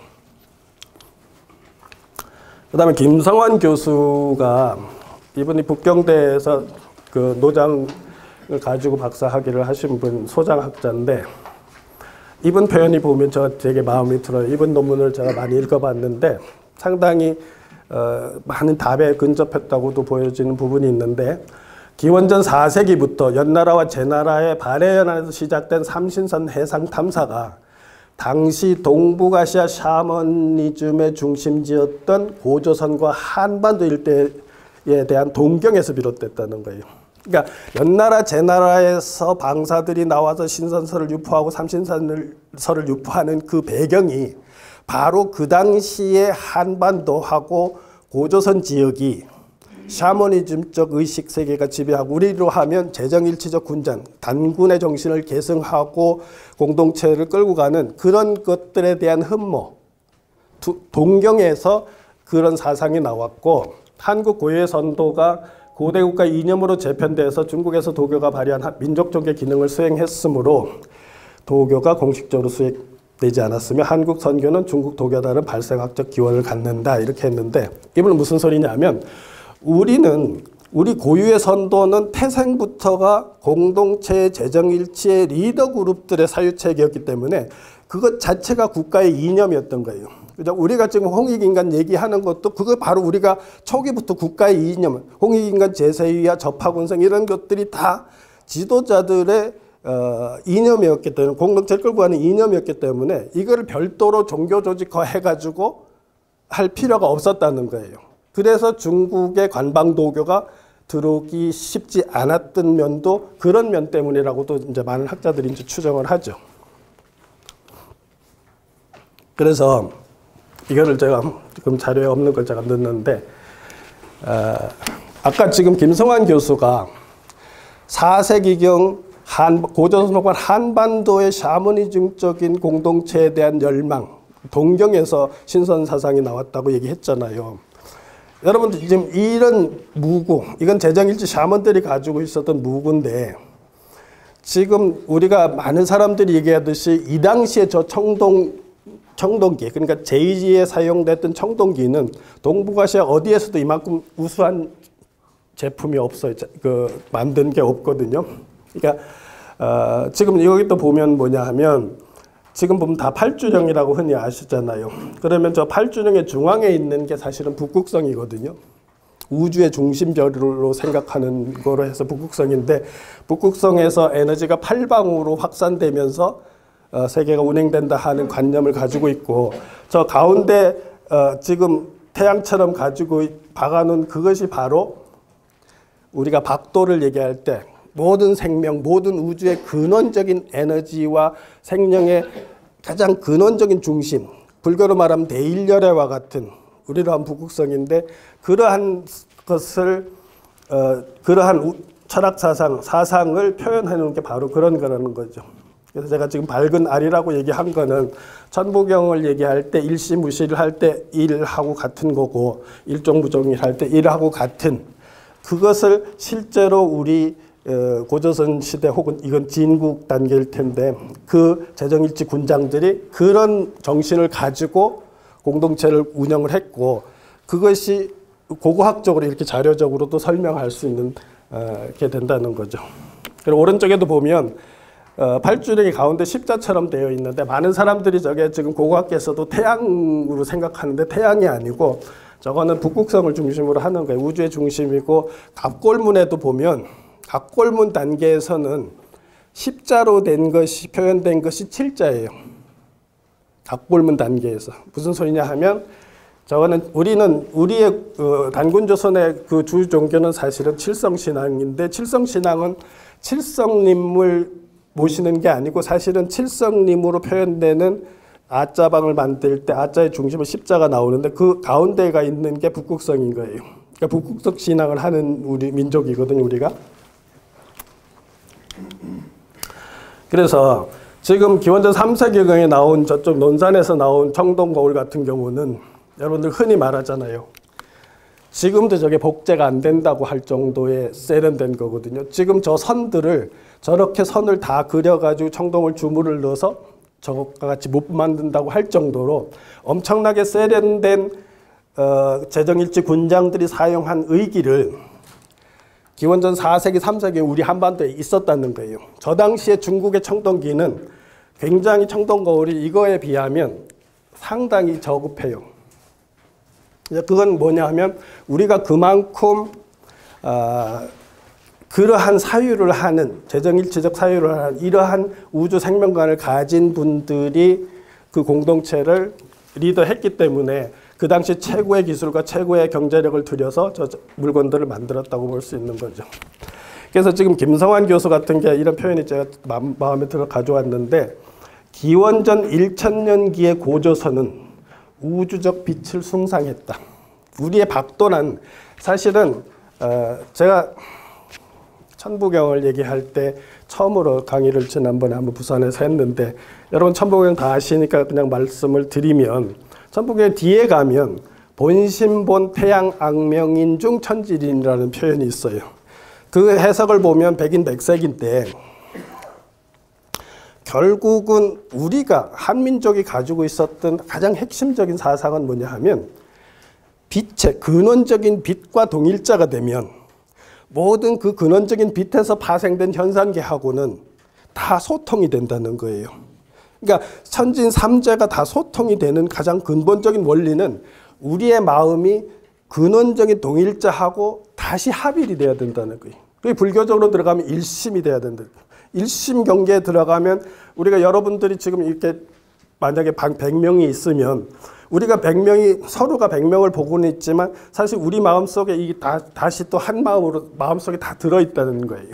그 다음에 김성환 교수가, 이분이 북경대에서 그 노장을 가지고 박사학위를 하신 분, 소장학자인데, 이분 표현이 보면 저 되게 마음이 들어요. 이분 논문을 제가 많이 읽어봤는데 상당히 어, 많은 답에 근접했다고도 보여지는 부분이 있는데, 기원전 사 세기부터 연나라와 제나라의 발해연에서 시작된 삼신선 해상 탐사가 당시 동북아시아 샤머니즘의 중심지였던 고조선과 한반도 일대에 대한 동경에서 비롯됐다는 거예요. 그러니까 연나라 제나라에서 방사들이 나와서 신선설을 유포하고 삼신선설을 유포하는 그 배경이 바로 그 당시에 한반도하고 고조선 지역이 샤머니즘적 의식 세계가 지배하고, 우리로 하면 재정일치적 군장, 단군의 정신을 계승하고 공동체를 끌고 가는 그런 것들에 대한 흠모, 동경에서 그런 사상이 나왔고, 한국 고유의 선도가 고대국가 이념으로 재편돼서 중국에서 도교가 발휘한 민족종교 기능을 수행했으므로 도교가 공식적으로 수행되지 않았으며 한국 선교는 중국 도교다는 발생학적 기원을 갖는다, 이렇게 했는데, 이분은 무슨 소리냐면, 우리는 우리 고유의 선도는 태생부터가 공동체의 재정일치의 리더 그룹들의 사유체계였기 때문에 그것 자체가 국가의 이념이었던 거예요. 그죠? 우리가 지금 홍익인간 얘기하는 것도 그거 바로 우리가 초기부터 국가의 이념, 홍익인간 제세위와 접하군성 이런 것들이 다 지도자들의 어, 이념이었기 때문에, 공동체를 끌고 가는 이념이었기 때문에 이거를 별도로 종교 조직화 해가지고 할 필요가 없었다는 거예요. 그래서 중국의 관방도교가 들어오기 쉽지 않았던 면도 그런 면 때문이라고도 이제 많은 학자들이 이제 추정을 하죠. 그래서 이거를 제가 지금 자료에 없는 걸 제가 넣었는데, 어, 아까 지금 김성환 교수가 사 세기경 한, 고조선과 한반도의 샤머니즘적인 공동체에 대한 열망, 동경에서 신선 사상이 나왔다고 얘기했잖아요. 여러분들 지금 이런 무구, 이건 재정일치 샤먼들이 가지고 있었던 무구인데, 지금 우리가 많은 사람들이 얘기하듯이 이 당시에 저 청동, 청동기, 그러니까 제이지에 사용됐던 청동기는 동북아시아 어디에서도 이만큼 우수한 제품이 없어요. 그 만든 게 없거든요. 그러니까 어, 지금 여기 또 보면 뭐냐 하면, 지금 보면 다 팔주령이라고 흔히 아시잖아요. 그러면 저 팔주령의 중앙에 있는 게 사실은 북극성이거든요. 우주의 중심별로 생각하는 거로 해서 북극성인데, 북극성에서 에너지가 팔방으로 확산되면서 어, 세계가 운행된다 하는 관념을 가지고 있고, 저 가운데 어, 지금 태양처럼 가지고 박아놓은 그것이 바로 우리가 박도를 얘기할 때 모든 생명, 모든 우주의 근원적인 에너지와 생명의 가장 근원적인 중심, 불교로 말하면 대일열애와 같은, 우리로 하면 북극성인데, 그러한 것을 어, 그러한 우, 철학 사상, 사상을 표현하는 게 바로 그런 거라는 거죠. 그래서 제가 지금 밝은 알이라고 얘기한 거는 천부경을 얘기할 때 일시무시를 할 때 일하고 같은 거고, 일종부종일 할 때 일하고 같은, 그것을 실제로 우리 고조선 시대 혹은 이건 진국 단계일 텐데, 그 재정일치 군장들이 그런 정신을 가지고 공동체를 운영을 했고, 그것이 고고학적으로 이렇게 자료적으로도 설명할 수 있는 어, 게 된다는 거죠. 그리고 오른쪽에도 보면 어, 팔주령이 가운데 십자처럼 되어 있는데, 많은 사람들이 저게 지금 고고학계에서도 태양으로 생각하는데 태양이 아니고 저거는 북극성을 중심으로 하는 거예요. 우주의 중심이고, 갑골문에도 보면 갑골문 단계에서는 십자로 된 것이 표현된 것이 칠자예요. 갑골문 단계에서. 무슨 소리냐 하면, 저거는 우리는 우리의 그 단군조선의 그 주 종교는 사실은 칠성신앙인데, 칠성신앙은 칠성님을 모시는 게 아니고 사실은 칠성님으로 표현되는 아자방을 만들 때 아자의 중심은 십자가 나오는데, 그 가운데가 있는 게 북극성인 거예요. 그러니까 북극적 신앙을 하는 우리 민족이거든요, 우리가. 그래서 지금 기원전 삼 세기경에 나온 저쪽 논산에서 나온 청동거울 같은 경우는 여러분들 흔히 말하잖아요. 지금도 저게 복제가 안 된다고 할 정도의 세련된 거거든요. 지금 저 선들을 저렇게 선을 다 그려가지고 청동을 주물을 넣어서 저것과 같이 못 만든다고 할 정도로 엄청나게 세련된 어, 제정일치 군장들이 사용한 의기를 기원전 사 세기, 삼 세기에 우리 한반도에 있었다는 거예요. 저 당시에 중국의 청동기는 굉장히 청동거울이 이거에 비하면 상당히 저급해요. 그건 뭐냐 하면 우리가 그만큼 어, 그러한 사유를 하는, 제정일치적 사유를 하는 이러한 우주 생명관을 가진 분들이 그 공동체를 리더했기 때문에 그 당시 최고의 기술과 최고의 경제력을 들여서 저 물건들을 만들었다고 볼 수 있는 거죠. 그래서 지금 김성환 교수 같은 게 이런 표현이 제가 마음에 들어 가져왔는데, 기원전 천 년기의 고조선은 우주적 빛을 숭상했다. 우리의 박도란, 사실은 어 제가 천부경을 얘기할 때 처음으로 강의를 지난번에 한번 부산에서 했는데, 여러분 천부경 다 아시니까 그냥 말씀을 드리면, 천부경 뒤에 가면 본신본 태양 악명인 중 천지린이라는 표현이 있어요. 그 해석을 보면 백인백색인데, 결국은 우리가 한민족이 가지고 있었던 가장 핵심적인 사상은 뭐냐 하면, 빛의 근원적인 빛과 동일자가 되면 모든 그 근원적인 빛에서 파생된 현상계하고는 다 소통이 된다는 거예요. 그러니까 천진 삼재가 다 소통이 되는 가장 근본적인 원리는 우리의 마음이 근원적인 동일자하고 다시 합일이 돼야 된다는 거예요. 그게 불교적으로 들어가면 일심이 돼야 된다. 일심 경계에 들어가면, 우리가 여러분들이 지금 이렇게 만약에 백 명이 있으면 우리가 백 명이 서로가 백 명을 보고는 있지만 사실 우리 마음속에 이게 다, 다시 또 한 마음으로 마음속에 다 들어있다는 거예요.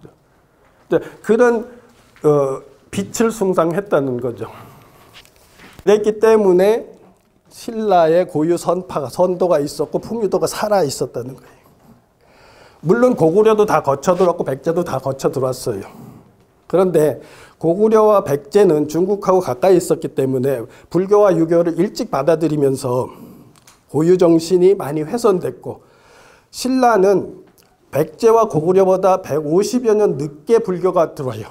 그런 어, 빛을 숭상했다는 거죠. 그랬기 때문에 신라의 고유 선파가, 선도가 있었고 풍류도가 살아 있었다는 거예요. 물론 고구려도 다 거쳐 들어왔고 백제도 다 거쳐 들어왔어요. 그런데 고구려와 백제는 중국하고 가까이 있었기 때문에 불교와 유교를 일찍 받아들이면서 고유 정신이 많이 훼손됐고, 신라는 백제와 고구려보다 백오십여 년 늦게 불교가 들어와요.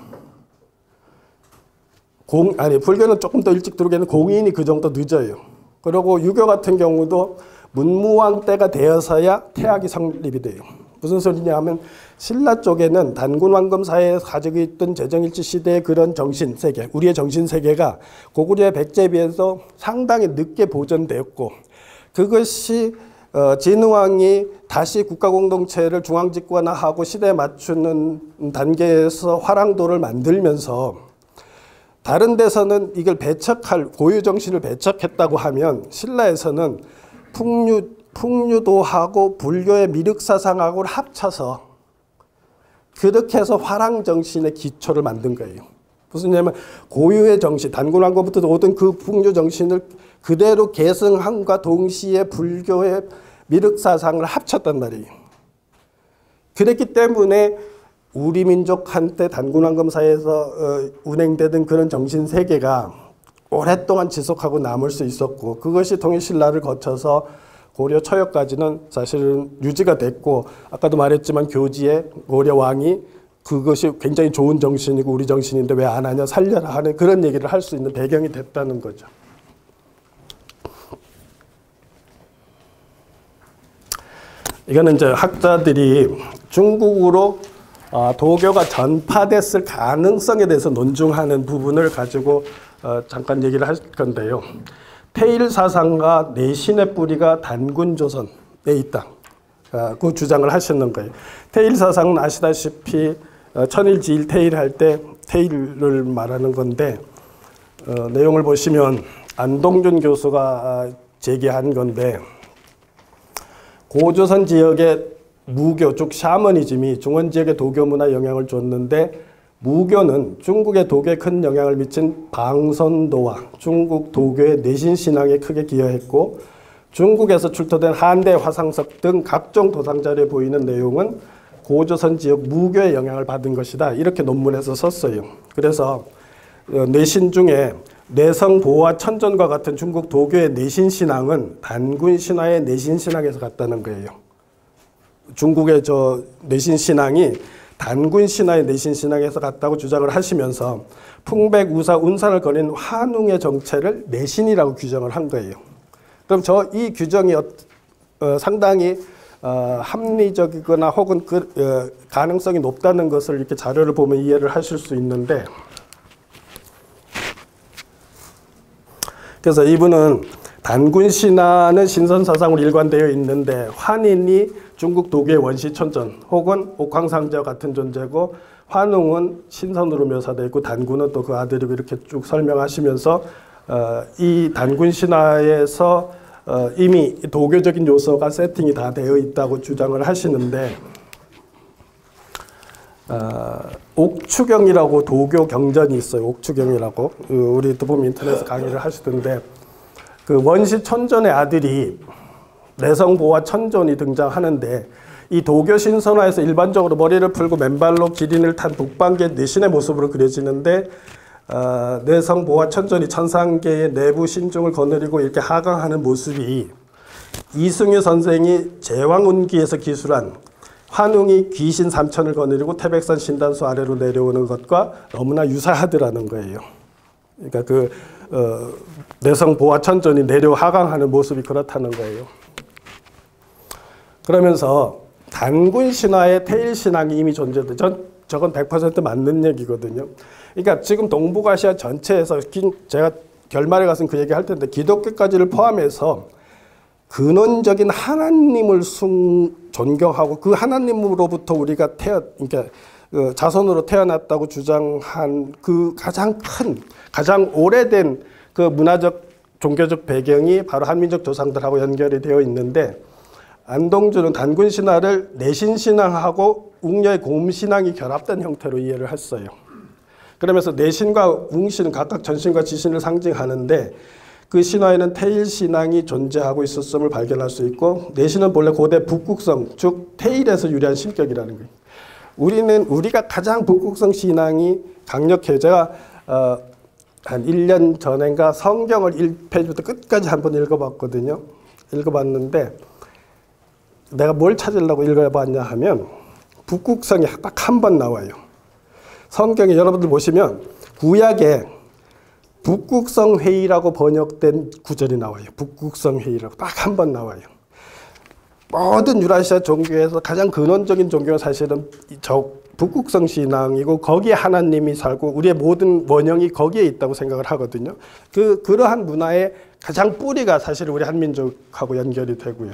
공, 아니, 불교는 조금 더 일찍 들어오기에는 공인이 그 정도 늦어요. 그리고 유교 같은 경우도 문무왕 때가 되어서야 태학이 성립이 돼요. 무슨 소리냐 하면, 신라 쪽에는 단군 왕검사에 가지고 있던 제정일치 시대의 그런 정신세계, 우리의 정신세계가 고구려의 백제에 비해서 상당히 늦게 보존되었고, 그것이 어, 진흥왕이 다시 국가공동체를 중앙집권화하고 시대에 맞추는 단계에서 화랑도를 만들면서 다른 데서는 이걸 배척할, 고유정신을 배척했다고 하면 신라에서는 풍류, 풍류도하고 불교의 미륵사상하고를 합쳐서 그렇게 해서 화랑정신의 기초를 만든 거예요. 무슨 얘기냐면 고유의 정신, 단군왕고부터 오던 그 풍류정신을 그대로 계승함과 동시에 불교의 미륵사상을 합쳤단 말이에요. 그랬기 때문에 우리 민족 한때 단군왕검사에서 어, 운행되던 그런 정신세계가 오랫동안 지속하고 남을 수 있었고, 그것이 통일신라를 거쳐서 고려 초역까지는 사실은 유지가 됐고, 아까도 말했지만 교지에 고려 왕이 그것이 굉장히 좋은 정신이고 우리 정신인데 왜 안 하냐, 살려라 하는 그런 얘기를 할 수 있는 배경이 됐다는 거죠. 이거는 이제 학자들이 중국으로 도교가 전파됐을 가능성에 대해서 논중하는 부분을 가지고 잠깐 얘기를 할 건데요. 태일사상과 내신의 뿌리가 단군조선에 있다. 그 주장을 하시는 거예요. 태일사상은 아시다시피 천일지일 태일할 때 태일을 말하는 건데, 어, 내용을 보시면 안동준 교수가 제기한 건데, 고조선 지역의 무교, 즉 샤머니즘이 중원 지역의 도교 문화에 영향을 줬는데, 무교는 중국의 도교에 큰 영향을 미친 방선도와 중국 도교의 내신신앙에 크게 기여했고, 중국에서 출토된 한대 화상석 등 각종 도상자료에 보이는 내용은 고조선 지역 무교의 영향을 받은 것이다. 이렇게 논문에서 썼어요. 그래서 내신 중에 내성보와 천전과 같은 중국 도교의 내신신앙은 단군신화의 내신신앙에서 갔다는 거예요. 중국의 저 내신신앙이 단군신화의 내신신앙에서 갔다고 주장을 하시면서 풍백우사 운산을 거닌 환웅의 정체를 내신이라고 규정을 한 거예요. 그럼 저 이 규정이 어, 어, 상당히 어, 합리적이거나 혹은 그, 어, 가능성이 높다는 것을 이렇게 자료를 보면 이해를 하실 수 있는데, 그래서 이분은 단군신화는 신선사상으로 일관되어 있는데 환인이 중국 도교의 원시천전 혹은 옥황상제와 같은 존재고 환웅은 신선으로 묘사되어 있고 단군은 또 그 아들이고 이렇게 쭉 설명하시면서 어, 이 단군신화에서 어, 이미 도교적인 요소가 세팅이 다 되어 있다고 주장을 하시는데, 어, 옥추경이라고 도교 경전이 있어요. 옥추경이라고. 우리도 보면 인터넷에 강의를 하시던데, 그 원시천전의 아들이 내성보와 천존이 등장하는데, 이 도교 신선화에서 일반적으로 머리를 풀고 맨발로 기린을 탄 북방계 내신의 모습으로 그려지는데, 어, 내성보와 천존이 천상계의 내부 신중을 거느리고 이렇게 하강하는 모습이 이승유 선생이 제왕운기에서 기술한 환웅이 귀신 삼천을 거느리고 태백산 신단수 아래로 내려오는 것과 너무나 유사하더라는 거예요. 그러니까 그 어, 내성보와 천존이 내려 하강하는 모습이 그렇다는 거예요. 그러면서 단군신화의 태일신앙이 이미 존재돼. 전 저건 백 퍼센트 맞는 얘기거든요. 그러니까 지금 동북아시아 전체에서 제가 결말에 가서는 그 얘기 할 텐데 기독교까지를 포함해서 근원적인 하나님을 숭, 존경하고 그 하나님으로부터 우리가 태어, 그러니까 그 자손으로 태어났다고 주장한 그 가장 큰, 가장 오래된 그 문화적, 종교적 배경이 바로 한민족 조상들하고 연결이 되어 있는데, 안동주는 단군신화를 내신신앙하고 웅녀의 곰신앙이 결합된 형태로 이해를 했어요. 그러면서 내신과 웅신은 각각 전신과 지신을 상징하는데 그 신화에는 태일신앙이 존재하고 있었음을 발견할 수 있고, 내신은 본래 고대 북극성, 즉 태일에서 유래한 신격이라는 거예요. 우리는 우리가 가장 북극성 신앙이 강력해요. 제가 어, 한 일 년 전인가 성경을 일 페이지부터 끝까지 한번 읽어봤거든요. 읽어봤는데 내가 뭘 찾으려고 읽어봤냐 하면 북극성이 딱 한 번 나와요. 성경에 여러분들 보시면 구약에 북극성 회의라고 번역된 구절이 나와요. 북극성 회의라고 딱 한 번 나와요. 모든 유라시아 종교에서 가장 근원적인 종교가 사실은 저 북극성 신앙이고 거기에 하나님이 살고 우리의 모든 원형이 거기에 있다고 생각을 하거든요. 그 그러한 문화의 가장 뿌리가 사실 우리 한민족하고 연결이 되고요.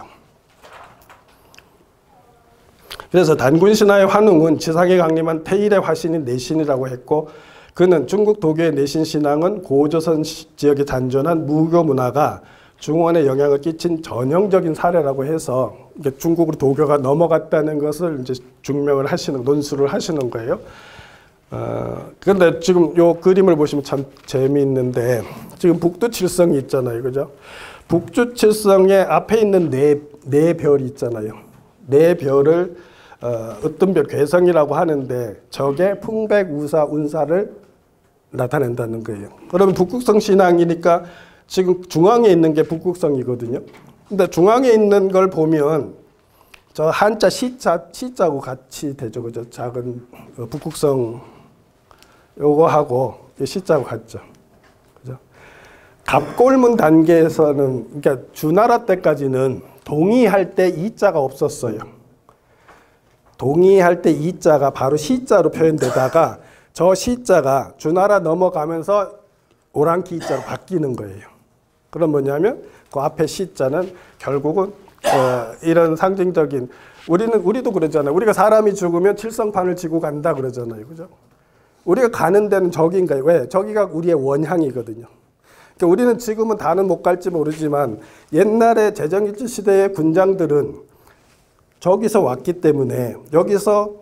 그래서 단군신화의 환웅은 지상에 강림한 태일의 화신인 내신이라고 했고, 그는 중국 도교의 내신신앙은 고조선 지역에 단존한 무교 문화가 중원에 영향을 끼친 전형적인 사례라고 해서 중국으로 도교가 넘어갔다는 것을 이제 증명을 하시는, 논술을 하시는 거예요. 어, 그런데 지금 요 그림을 보시면 참 재미있는데, 지금 북두칠성이 있잖아요. 그죠? 북두칠성의 앞에 있는 네, 네 별이 있잖아요. 네 별을 어, 어떤 별, 괴성이라고 하는데 저게 풍백우사 운사를 나타낸다는 거예요. 그러면 북극성 신앙이니까 지금 중앙에 있는 게 북극성이거든요. 근데 중앙에 있는 걸 보면 저 한자 시자, 시자하고 같이 되죠. 그죠? 작은 어, 북극성 요거하고 시자하고 같죠. 그죠? 갑골문 단계에서는, 그러니까 주나라 때까지는 동의할 때 이자가 없었어요. 동의할 때 이자가 바로 시자로 표현되다가 저 시자가 주나라 넘어가면서 오랑키 이자로 바뀌는 거예요. 그럼 뭐냐면 그 앞에 시자는 결국은 어, 이런 상징적인, 우리는 우리도 그러잖아요. 우리가 사람이 죽으면 칠성판을 지고 간다 그러잖아요. 그죠? 우리가 가는 데는 저기인가요? 왜? 저기가 우리의 원향이거든요. 그러니까 우리는 지금은 다는 못 갈지 모르지만 옛날에 제정일제 시대의 군장들은 저기서 왔기 때문에 여기서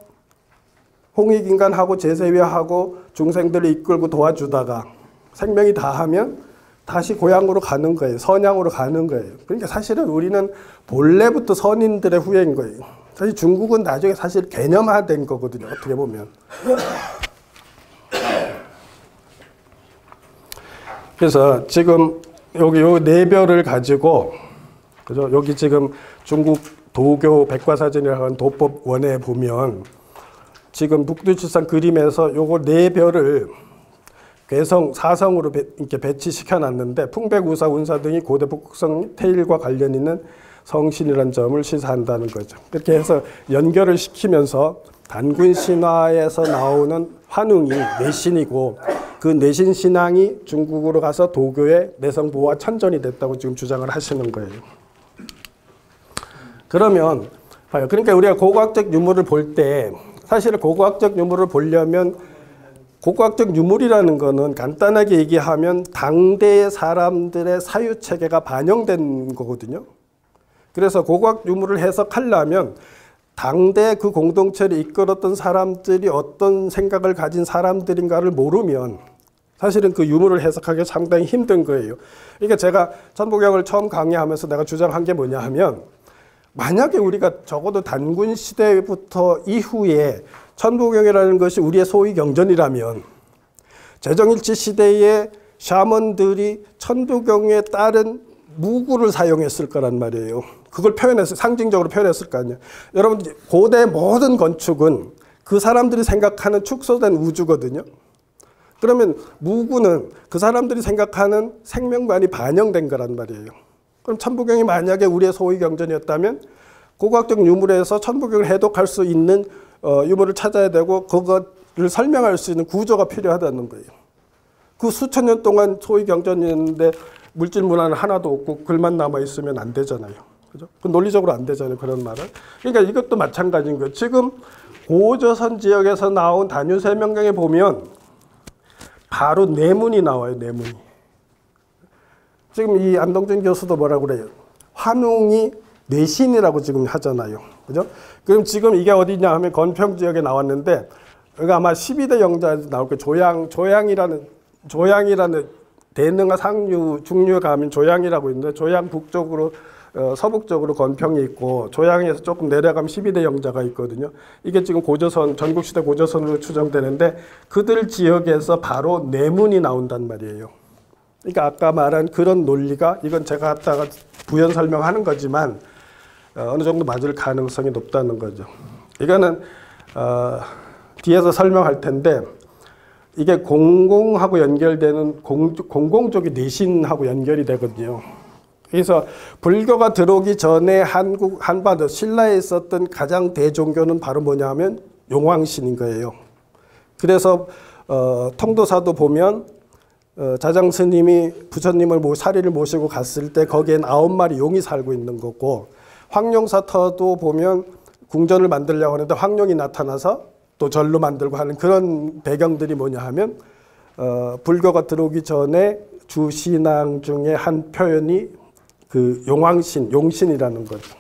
홍익인간하고 제세위하고 중생들을 이끌고 도와주다가 생명이 다하면 다시 고향으로 가는 거예요. 선양으로 가는 거예요. 그러니까 사실은 우리는 본래부터 선인들의 후예인 거예요. 사실 중국은 나중에 사실 개념화된 거거든요. 어떻게 보면. 그래서 지금 여기 요 네 별을 가지고 그죠? 여기 지금 중국 도교 백과사전이라고 하는 도법원에 보면 지금 북두칠산 그림에서 요거 네 별을 괴성 사성으로 배, 이렇게 배치시켜 놨는데 풍백우사 운사 등이 고대 북극성 태일과 관련 있는 성신이라는 점을 시사한다는 거죠. 그렇게 해서 연결을 시키면서 단군 신화에서 나오는 환웅이 내신이고 그 내신 신앙이 중국으로 가서 도교의 내성보화 천전이 됐다고 지금 주장을 하시는 거예요. 그러면 봐요. 그러니까 우리가 고고학적 유물을 볼 때 사실은 고고학적 유물을 보려면 고고학적 유물이라는 거는 간단하게 얘기하면 당대의 사람들의 사유체계가 반영된 거거든요. 그래서 고고학 유물을 해석하려면 당대 그 공동체를 이끌었던 사람들이 어떤 생각을 가진 사람들인가를 모르면 사실은 그 유물을 해석하기 상당히 힘든 거예요. 그러니까 제가 천부경을 처음 강의하면서 내가 주장한 게 뭐냐 하면 만약에 우리가 적어도 단군 시대부터 이후에 천부경이라는 것이 우리의 소위 경전이라면 제정일치 시대의 샤먼들이 천부경에 따른 무구를 사용했을 거란 말이에요. 그걸 표현했을, 상징적으로 표현했을 거 아니에요. 여러분, 고대 모든 건축은 그 사람들이 생각하는 축소된 우주거든요. 그러면 무구는 그 사람들이 생각하는 생명관이 반영된 거란 말이에요. 그럼 천부경이 만약에 우리의 소위 경전이었다면 고고학적 유물에서 천부경을 해독할 수 있는 어, 유물을 찾아야 되고 그것을 설명할 수 있는 구조가 필요하다는 거예요. 그 수천 년 동안 소위 경전이었는데 물질 문화는 하나도 없고 글만 남아 있으면 안 되잖아요. 그죠? 그 논리적으로 안 되잖아요. 그런 말은. 그러니까 이것도 마찬가지인 거예요. 지금 고조선 지역에서 나온 단유세명경에 보면 바로 내문이 나와요. 내문이. 지금 이 안동준 교수도 뭐라고 그래요? 환웅이 내신이라고 지금 하잖아요. 그죠? 그럼 지금 이게 어디냐 하면 건평 지역에 나왔는데 여기 아마 십이 대 영자에서 나올 거예요. 조양, 조양이라는, 조양이라는 대능화 상류, 중류에 가면 조양이라고 있는데 조양 북쪽으로, 어, 서북쪽으로 건평이 있고 조양에서 조금 내려가면 십이 대 영자가 있거든요. 이게 지금 고조선, 전국시대 고조선으로 추정되는데 그들 지역에서 바로 내문이 나온단 말이에요. 그러니까 아까 말한 그런 논리가 이건 제가 갖다가 부연 설명하는 거지만 어, 어느 정도 맞을 가능성이 높다는 거죠. 이거는 어, 뒤에서 설명할 텐데 이게 공공하고 연결되는 공, 공공적인 내신하고 연결이 되거든요. 그래서 불교가 들어오기 전에 한국 한반도 신라에 있었던 가장 대종교는 바로 뭐냐 하면 용왕신인 거예요. 그래서 어, 통도사도 보면 어, 자장 스님이 부처님을 모, 사리를 모시고 갔을 때 거기엔 아홉 마리 용이 살고 있는 거고 황룡사터도 보면 궁전을 만들려고 하는데 황룡이 나타나서 또 절로 만들고 하는 그런 배경들이 뭐냐 하면 어, 불교가 들어오기 전에 주신앙 중에 한 표현이 그 용왕신, 용신이라는 거죠.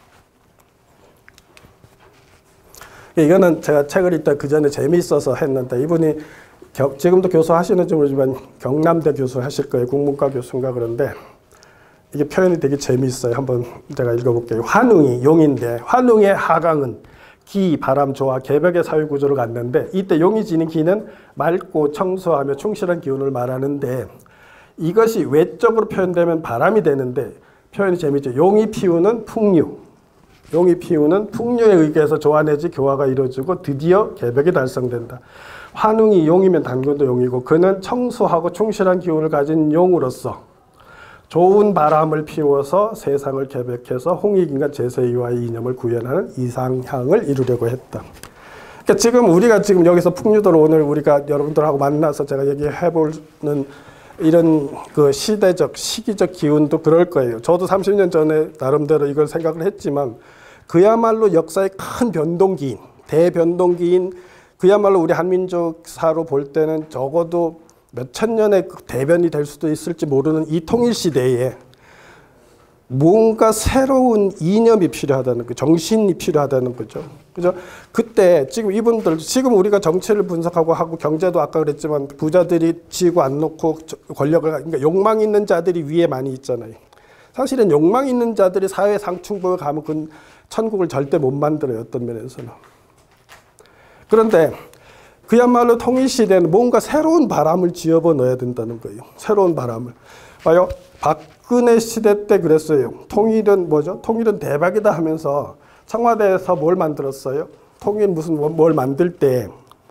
이거는 제가 책을 읽다 그 전에 재미있어서 했는데 이분이 겨, 지금도 교수 하시는지 모르지만 경남대 교수 하실 거예요. 국문과 교수인가 그런데 이게 표현이 되게 재미있어요. 한번 제가 읽어볼게요. 환웅이 용인데 환웅의 하강은 기, 바람, 조화, 개벽의 사유구조를 갖는데 이때 용이 지닌 기는 맑고 청소하며 충실한 기운을 말하는데 이것이 외적으로 표현되면 바람이 되는데 표현이 재미있죠. 용이 피우는 풍류. 용이 피우는 풍류에 의해서 조화 내지 교화가 이루어지고 드디어 개벽이 달성된다. 환웅이 용이면 단군도 용이고 그는 청소하고 충실한 기운을 가진 용으로서 좋은 바람을 피워서 세상을 개벽해서 홍익인간 제세이와의 이념을 구현하는 이상향을 이루려고 했다. 그러니까 지금 우리가 지금 여기서 풍류도를 오늘 우리가 여러분들하고 만나서 제가 얘기해보는 이런 그 시대적, 시기적 기운도 그럴 거예요. 저도 삼십 년 전에 나름대로 이걸 생각을 했지만 그야말로 역사의 큰 변동기인, 대변동기인 그야말로 우리 한민족사로 볼 때는 적어도 몇천 년의 대변이 될 수도 있을지 모르는 이 통일시대에 뭔가 새로운 이념이 필요하다는 거, 정신이 필요하다는 거죠. 그죠? 그때 지금 이분들, 지금 우리가 정치를 분석하고 하고 경제도 아까 그랬지만 부자들이 지고 안 놓고 권력을, 그러니까 욕망 있는 자들이 위에 많이 있잖아요. 사실은 욕망 있는 자들이 사회 상층부에 가면 그 천국을 절대 못 만들어요. 어떤 면에서는. 그런데 그야말로 통일시대는 뭔가 새로운 바람을 쥐어버 넣어야 된다는 거예요. 새로운 바람을. 봐요. 박근혜 시대 때 그랬어요. 통일은 뭐죠? 통일은 대박이다 하면서 청와대에서 뭘 만들었어요? 통일 무슨 뭘 만들 때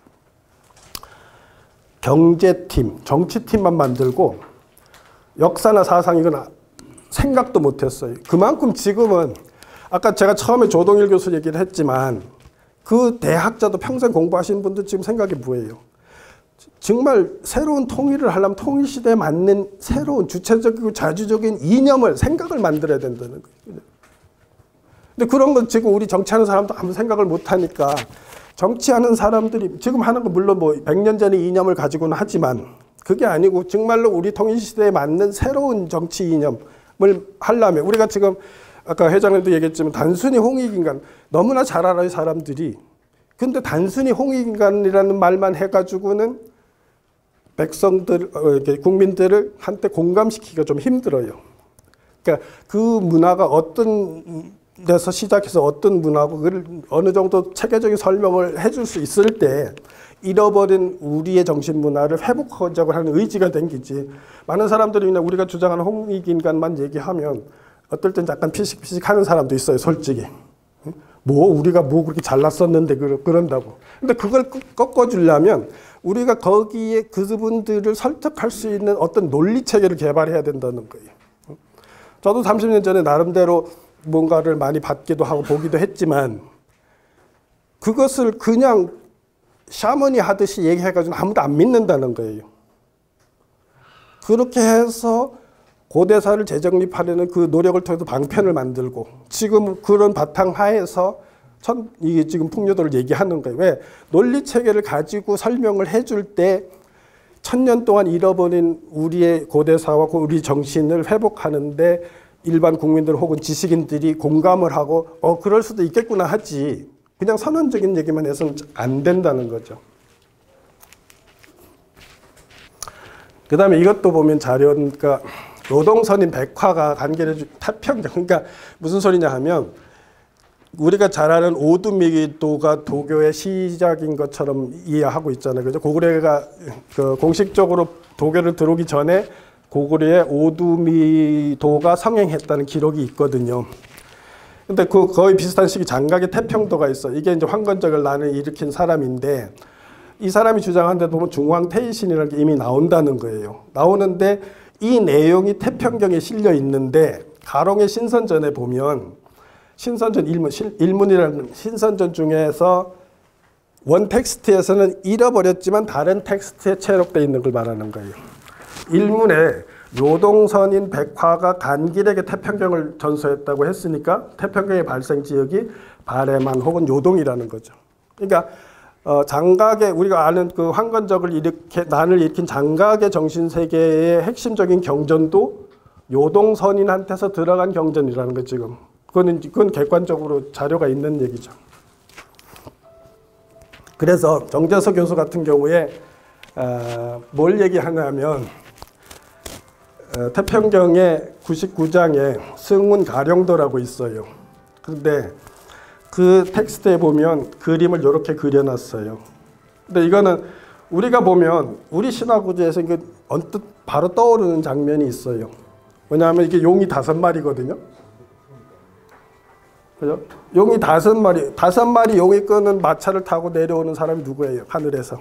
경제팀, 정치팀만 만들고 역사나 사상 이건 생각도 못했어요. 그만큼 지금은 아까 제가 처음에 조동일 교수 얘기를 했지만 그 대학자도 평생 공부하신 분들 지금 생각이 뭐예요? 정말 새로운 통일을 하려면 통일시대에 맞는 새로운 주체적이고 자주적인 이념을, 생각을 만들어야 된다는 거예요. 근데 그런 건 지금 우리 정치하는 사람도 아무 생각을 못하니까 정치하는 사람들이 지금 하는 건 물론 뭐 백 년 전의 이념을 가지고는 하지만 그게 아니고 정말로 우리 통일시대에 맞는 새로운 정치 이념을 하려면 우리가 지금 아까 회장님도 얘기했지만 단순히 홍익인간 너무나 잘 알아요 사람들이. 근데 단순히 홍익인간이라는 말만 해가지고는 백성들, 국민들을 한때 공감시키기가 좀 힘들어요. 그러니까 그 문화가 어떤 데서 시작해서 어떤 문화고 그걸 어느 정도 체계적인 설명을 해줄 수 있을 때 잃어버린 우리의 정신 문화를 회복하자고 하는 의지가 생기지. 많은 사람들이 그냥 우리가 주장하는 홍익인간만 얘기하면 어떨 땐 약간 피식피식 하는 사람도 있어요, 솔직히. 뭐 우리가 뭐 그렇게 잘났었는데 그런다고. 근데 그걸 꺾어주려면 우리가 거기에 그분들을 설득할 수 있는 어떤 논리 체계를 개발해야 된다는 거예요. 저도 삼십 년 전에 나름대로 뭔가를 많이 받기도 하고 보기도 했지만 그것을 그냥 샤머니 하듯이 얘기해가지고 아무도 안 믿는다는 거예요. 그렇게 해서 고대사를 재정립하려는 그 노력을 통해서 방편을 만들고 지금 그런 바탕 하에서 천, 이게 지금 풍요도를 얘기하는 거예요. 왜? 논리 체계를 가지고 설명을 해줄 때 천년 동안 잃어버린 우리의 고대사와 우리 정신을 회복하는데 일반 국민들 혹은 지식인들이 공감을 하고 어 그럴 수도 있겠구나 하지 그냥 선언적인 얘기만 해서는 안 된다는 거죠. 그 다음에 이것도 보면 자료, 그러니까 노동선인 백화가 간결해준 태평양, 그러니까 무슨 소리냐 하면 우리가 잘 아는 오두미도가 도교의 시작인 것처럼 이해하고 있잖아요. 그죠? 고구려가 그 공식적으로 도교를 들어오기 전에 고구려의 오두미도가 성행했다는 기록이 있거든요. 근데 그 거의 비슷한 시기 장각의 태평도가 있어. 이게 이제 황건적을 난을 일으킨 사람인데 이 사람이 주장한 데 보면 중황태이신이라는 게 이미 나온다는 거예요. 나오는데 이 내용이 태평경에 실려 있는데 가롱의 신선전에 보면 신선전 일문, 일문이라는 신선전 중에서 원 텍스트에서는 잃어버렸지만 다른 텍스트에 채록되어 있는 걸 말하는 거예요. 일문에 요동선인 백화가 간길에게 태평경을 전수했다고 했으니까 태평경의 발생 지역이 바레만 혹은 요동이라는 거죠. 그러니까 어, 장각의 우리가 아는 그 황건적을 일으켜 난을 일으킨 장각의 정신세계의 핵심적인 경전도 요동선인한테서 들어간 경전이라는 거 지금. 그거는 그건 객관적으로 자료가 있는 얘기죠. 그래서 정재석 교수 같은 경우에 어, 뭘 얘기하냐면 어, 태평경의 구십구 장에 승훈 가령도라고 있어요. 그런데 그 텍스트에 보면 그림을 이렇게 그려놨어요. 근데 이거는 우리가 보면 우리 신화구조에서 이게 언뜻 바로 떠오르는 장면이 있어요. 왜냐하면 이게 용이 다섯 마리거든요. 그죠? 용이 다섯 마리, 다섯 마리 용이 끄는 마차를 타고 내려오는 사람이 누구예요? 하늘에서.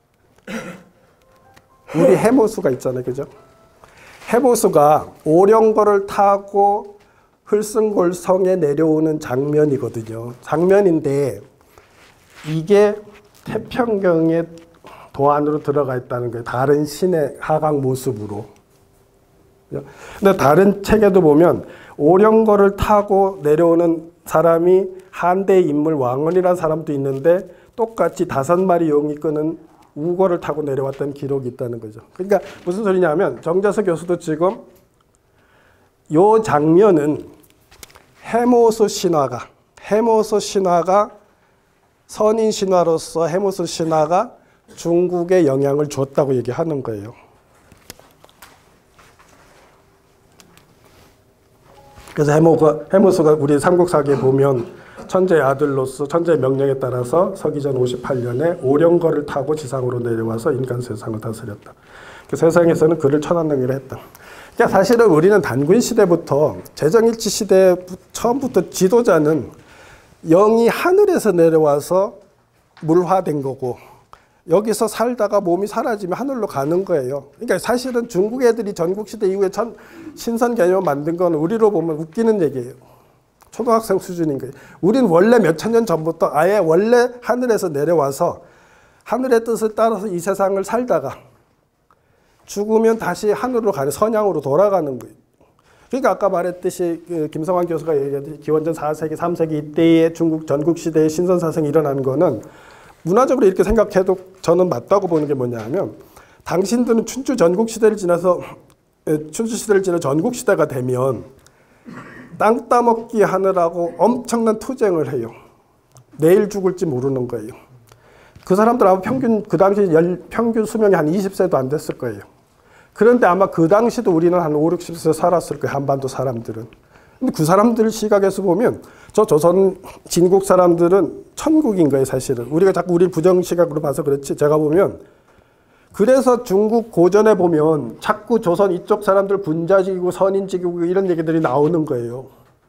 우리 해모수가 있잖아요. 그죠? 해모수가 오령거를 타고 흘승골성에 내려오는 장면이거든요. 장면인데 이게 태평경의 도안으로 들어가 있다는 거예요. 다른 신의 하강 모습으로. 근데 다른 책에도 보면 오령거를 타고 내려오는 사람이 한대의 인물 왕언이라는 사람도 있는데 똑같이 다섯 마리 용이 끄는 우거를 타고 내려왔다는 기록이 있다는 거죠. 그러니까 무슨 소리냐면 정재석 교수도 지금 요 장면은 해모수 신화가 해모수 신화가 선인 신화로서 해모수 신화가 중국에 영향을 줬다고 얘기하는 거예요. 그래서 해모가, 해모수가 우리 삼국사기에 보면 천재의 아들로서 천재의 명령에 따라서 서기전 오십팔 년에 오령거를 타고 지상으로 내려와서 인간 세상을 다스렸다. 그 세상에서는 그를 천한능이라 했다. 그러니까 사실은 우리는 단군 시대부터 제정일치 시대 처음부터 지도자는 영이 하늘에서 내려와서 물화된 거고 여기서 살다가 몸이 사라지면 하늘로 가는 거예요. 그러니까 사실은 중국 애들이 전국시대 이후에 천, 신선 개념을 만든 건 우리로 보면 웃기는 얘기예요. 초등학생 수준인 거예요. 우리는 원래 몇천 년 전부터 아예 원래 하늘에서 내려와서 하늘의 뜻을 따라서 이 세상을 살다가 죽으면 다시 하늘로 가는 선양으로 돌아가는 거예요. 그러니까 아까 말했듯이 그 김성환 교수가 얘기했듯이 기원전 사 세기, 삼 세기 이때의 중국 전국시대의 신선사상이 일어나는 거는 문화적으로 이렇게 생각해도 저는 맞다고 보는 게 뭐냐 하면 당신들은 춘추 전국시대를 지나서 춘추시대를 지나 전국시대가 되면 땅 따먹기 하느라고 엄청난 투쟁을 해요. 내일 죽을지 모르는 거예요. 그 사람들 아마 평균 그 당시 열, 평균 수명이 한 이십 세도 안 됐을 거예요. 그런데 아마 그 당시도 우리는 한 오십, 육십 세 살았을 거예요. 한반도 사람들은. 근데 그 사람들 시각에서 보면 저 조선 진국 사람들은 천국인 거예요, 사실은. 우리가 자꾸 우리를 부정시각으로 봐서 그렇지. 제가 보면 그래서 중국 고전에 보면 자꾸 조선 이쪽 사람들 군자직이고 선인직이고 이런 얘기들이 나오는 거예요.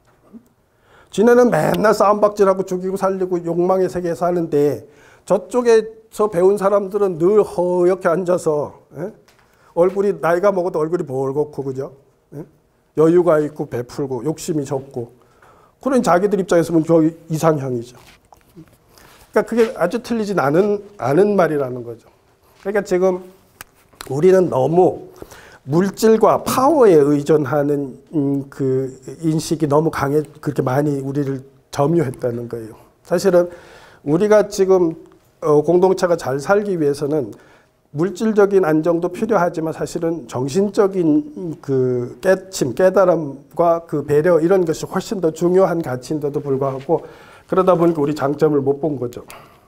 지네는 맨날 싸움박질하고 죽이고 살리고 욕망의 세계에 사는데 저쪽에서 배운 사람들은 늘 허옇게 앉아서 에? 얼굴이 나이가 먹어도 얼굴이 벌겋고 그죠? 에? 여유가 있고 베풀고 욕심이 적고 그런 자기들 입장에서 보면 저 이상형이죠. 그러니까 그게 아주 틀리진 않은, 않은 말이라는 거죠. 그러니까 지금 우리는 너무 물질과 파워에 의존하는 음, 그 인식이 너무 강해 그렇게 많이 우리를 점유했다는 거예요. 사실은 우리가 지금 어, 공동체가 잘 살기 위해서는 물질적인 안정도 필요하지만 사실은 정신적인 그 깨침, 깨달음과 그 배려 이런 것이 훨씬 더 중요한 가치인데도 불구하고 그러다 보니까 우리 장점을 못 본 거죠.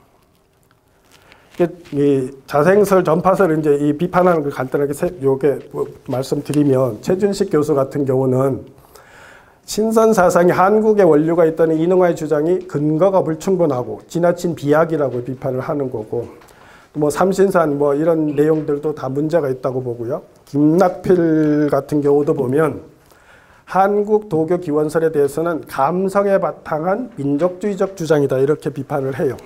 이 자생설, 전파설 이제 이 비판하는 걸 간단하게 요게 뭐 말씀드리면 최준식 교수 같은 경우는 신선 사상이 한국에 원류가 있다는 이능화의 주장이 근거가 불충분하고 지나친 비약이라고 비판을 하는 거고 뭐 삼신산 뭐 이런 내용들도 다 문제가 있다고 보고요. 김낙필 같은 경우도 보면 한국 도교 기원설에 대해서는 감성에 바탕한 민족주의적 주장이다 이렇게 비판을 해요.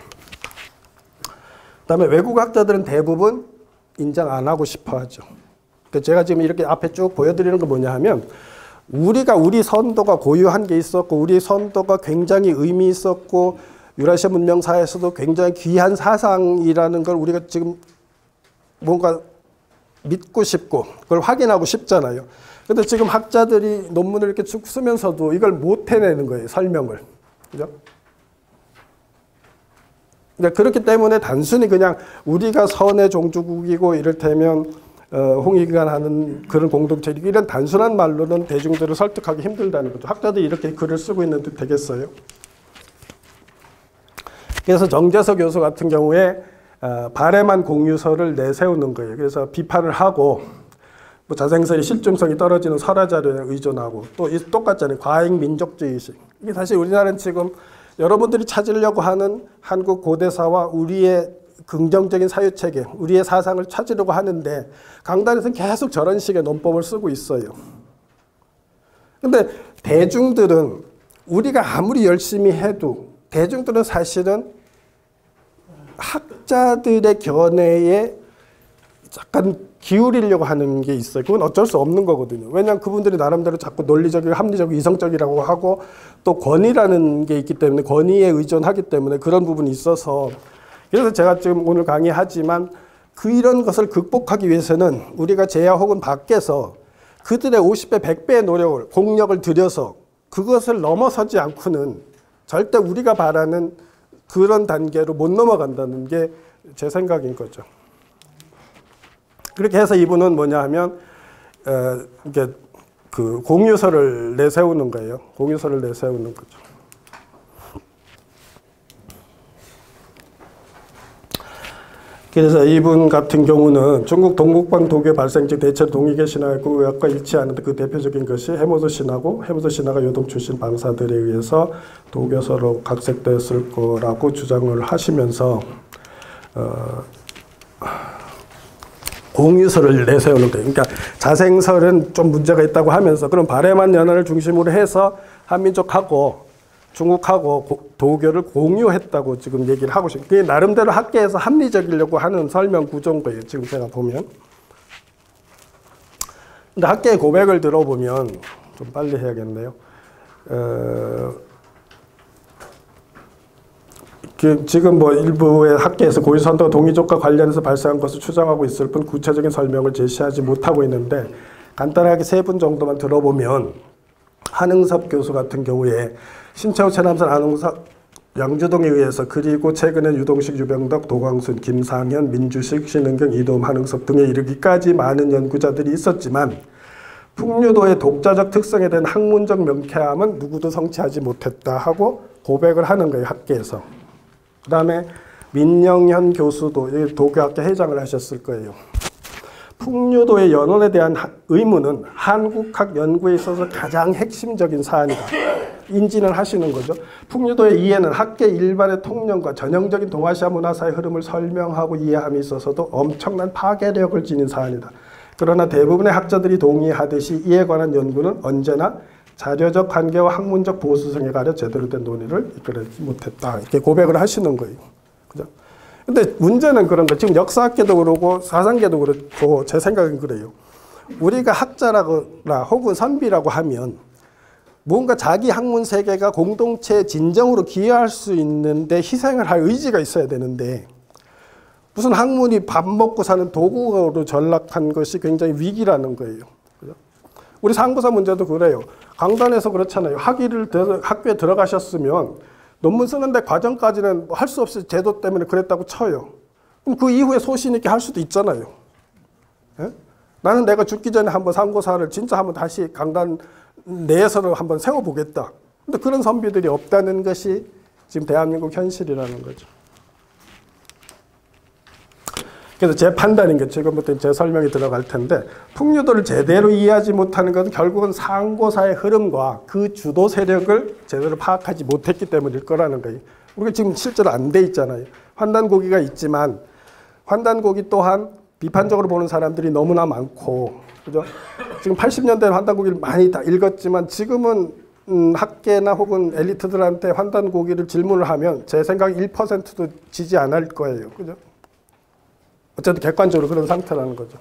그다음에 외국 학자들은 대부분 인정 안 하고 싶어 하죠. 그러니까 제가 지금 이렇게 앞에 쭉 보여드리는 건 뭐냐 하면 우리가 우리 선도가 고유한 게 있었고 우리 선도가 굉장히 의미 있었고 유라시아 문명사에서도 굉장히 귀한 사상이라는 걸 우리가 지금 뭔가 믿고 싶고 그걸 확인하고 싶잖아요. 근데 지금 학자들이 논문을 이렇게 쭉 쓰면서도 이걸 못 해내는 거예요. 설명을. 그죠? 그러니까 그렇기 때문에 단순히 그냥 우리가 선의 종주국이고 이를테면 어, 홍익관하는 그런 공동체 이런 단순한 말로는 대중들을 설득하기 힘들다는 거죠. 학자들이 이렇게 글을 쓰고 있는데 되겠어요? 그래서 정재석 교수 같은 경우에 어, 바레만 공유설을 내세우는 거예요. 그래서 비판을 하고 뭐 자생설이 실증성이 떨어지는 설화자료에 의존하고 또 똑같잖아요. 과잉 민족주의식. 이게 사실 우리나라는 지금 여러분들이 찾으려고 하는 한국 고대사와 우리의 긍정적인 사유체계, 우리의 사상을 찾으려고 하는데 강단에서는 계속 저런 식의 논법을 쓰고 있어요. 근데 대중들은 우리가 아무리 열심히 해도 대중들은 사실은 학자들의 견해에 약간 기울이려고 하는 게 있어요. 그건 어쩔 수 없는 거거든요. 왜냐하면 그분들이 나름대로 자꾸 논리적이고 합리적이고 이성적이라고 하고 또 권위라는 게 있기 때문에 권위에 의존하기 때문에 그런 부분이 있어서 그래서 제가 지금 오늘 강의하지만 그 이런 것을 극복하기 위해서는 우리가 제야 혹은 밖에서 그들의 오십 배, 백 배의 노력을, 공력을 들여서 그것을 넘어서지 않고는 절대 우리가 바라는 그런 단계로 못 넘어간다는 게 제 생각인 거죠. 그렇게 해서 이분은 뭐냐 하면, 어, 이게 그 그 공유서를 내세우는 거예요. 공유서를 내세우는 거죠. 그래서 이분 같은 경우는 중국 동북방 도교 발생지 대체로 동이계 신화과 일치하는데 그 대표적인 것이 해모도 신화고 해모도 신화가 요동 출신 방사들에 의해서 도교서로 각색되었을 거라고 주장을 하시면서 어, 공유설을 내세우는 거예요. 그러니까 자생설은 좀 문제가 있다고 하면서 그런 바레만 연안을 중심으로 해서 한민족하고 중국하고 고, 도교를 공유했다고 지금 얘기를 하고 싶어요. 그게 나름대로 학계에서 합리적이려고 하는 설명 구조인 거예요. 지금 제가 보면. 근데 학계의 고백을 들어보면 좀 빨리 해야겠네요. 어, 그 지금 뭐 일부의 학계에서 고유선도가 동이족과 관련해서 발생한 것을 추정하고 있을 뿐 구체적인 설명을 제시하지 못하고 있는데 간단하게 세 분 정도만 들어보면 한흥섭 교수 같은 경우에 신채호, 최남선, 한흥섭, 양주동에 의해서 그리고 최근에 유동식, 유병덕, 도광순, 김상현, 민주식, 신은경, 이도움, 한흥섭 등에 이르기까지 많은 연구자들이 있었지만 풍류도의 독자적 특성에 대한 학문적 명쾌함은 누구도 성취하지 못했다 하고 고백을 하는 거예요. 학계에서. 그 다음에 민영현 교수도 도교학계 회장을 하셨을 거예요. 풍류도의 연원에 대한 의무는 한국학 연구에 있어서 가장 핵심적인 사안이다. 인진을 하시는 거죠. 풍류도의 이해는 학계 일반의 통념과 전형적인 동아시아 문화사의 흐름을 설명하고 이해함에 있어서도 엄청난 파괴력을 지닌 사안이다. 그러나 대부분의 학자들이 동의하듯이 이에 관한 연구는 언제나 자료적 관계와 학문적 보수성에 가려 제대로 된 논의를 이끌지 못했다. 이렇게 고백을 하시는 거예요. 그죠? 근데 문제는 그런 거. 지금 역사학계도 그러고 사상계도 그렇고 제 생각은 그래요. 우리가 학자라거나 혹은 선비라고 하면 뭔가 자기 학문 세계가 공동체 진정으로 기여할 수 있는데 희생을 할 의지가 있어야 되는데 무슨 학문이 밥 먹고 사는 도구로 전락한 것이 굉장히 위기라는 거예요. 그죠? 우리 상고사 문제도 그래요. 강단에서 그렇잖아요. 학위를 학교에 들어가셨으면 논문 쓰는데 과정까지는 할 수 없이 제도 때문에 그랬다고 쳐요. 그럼 그 이후에 소신 있게 할 수도 있잖아요. 예? 나는 내가 죽기 전에 한번 상고사를 진짜 한번 다시 강단 내에서는 한번 세워보겠다. 근데 그런 선비들이 없다는 것이 지금 대한민국 현실이라는 거죠. 그래서 제 판단인 게 지금부터 제 설명이 들어갈 텐데 풍류도를 제대로 이해하지 못하는 것은 결국은 상고사의 흐름과 그 주도 세력을 제대로 파악하지 못했기 때문일 거라는 거예요. 우리가 지금 실제로 안 돼 있잖아요. 환단고기가 있지만 환단고기 또한 비판적으로 보는 사람들이 너무나 많고, 그죠? 지금 팔십 년대에 환단고기를 많이 다 읽었지만 지금은 음, 학계나 혹은 엘리트들한테 환단고기를 질문을 하면 제 생각 일 퍼센트도 지지 않을 거예요. 그죠? 어쨌든 객관적으로 그런 상태라는 거죠.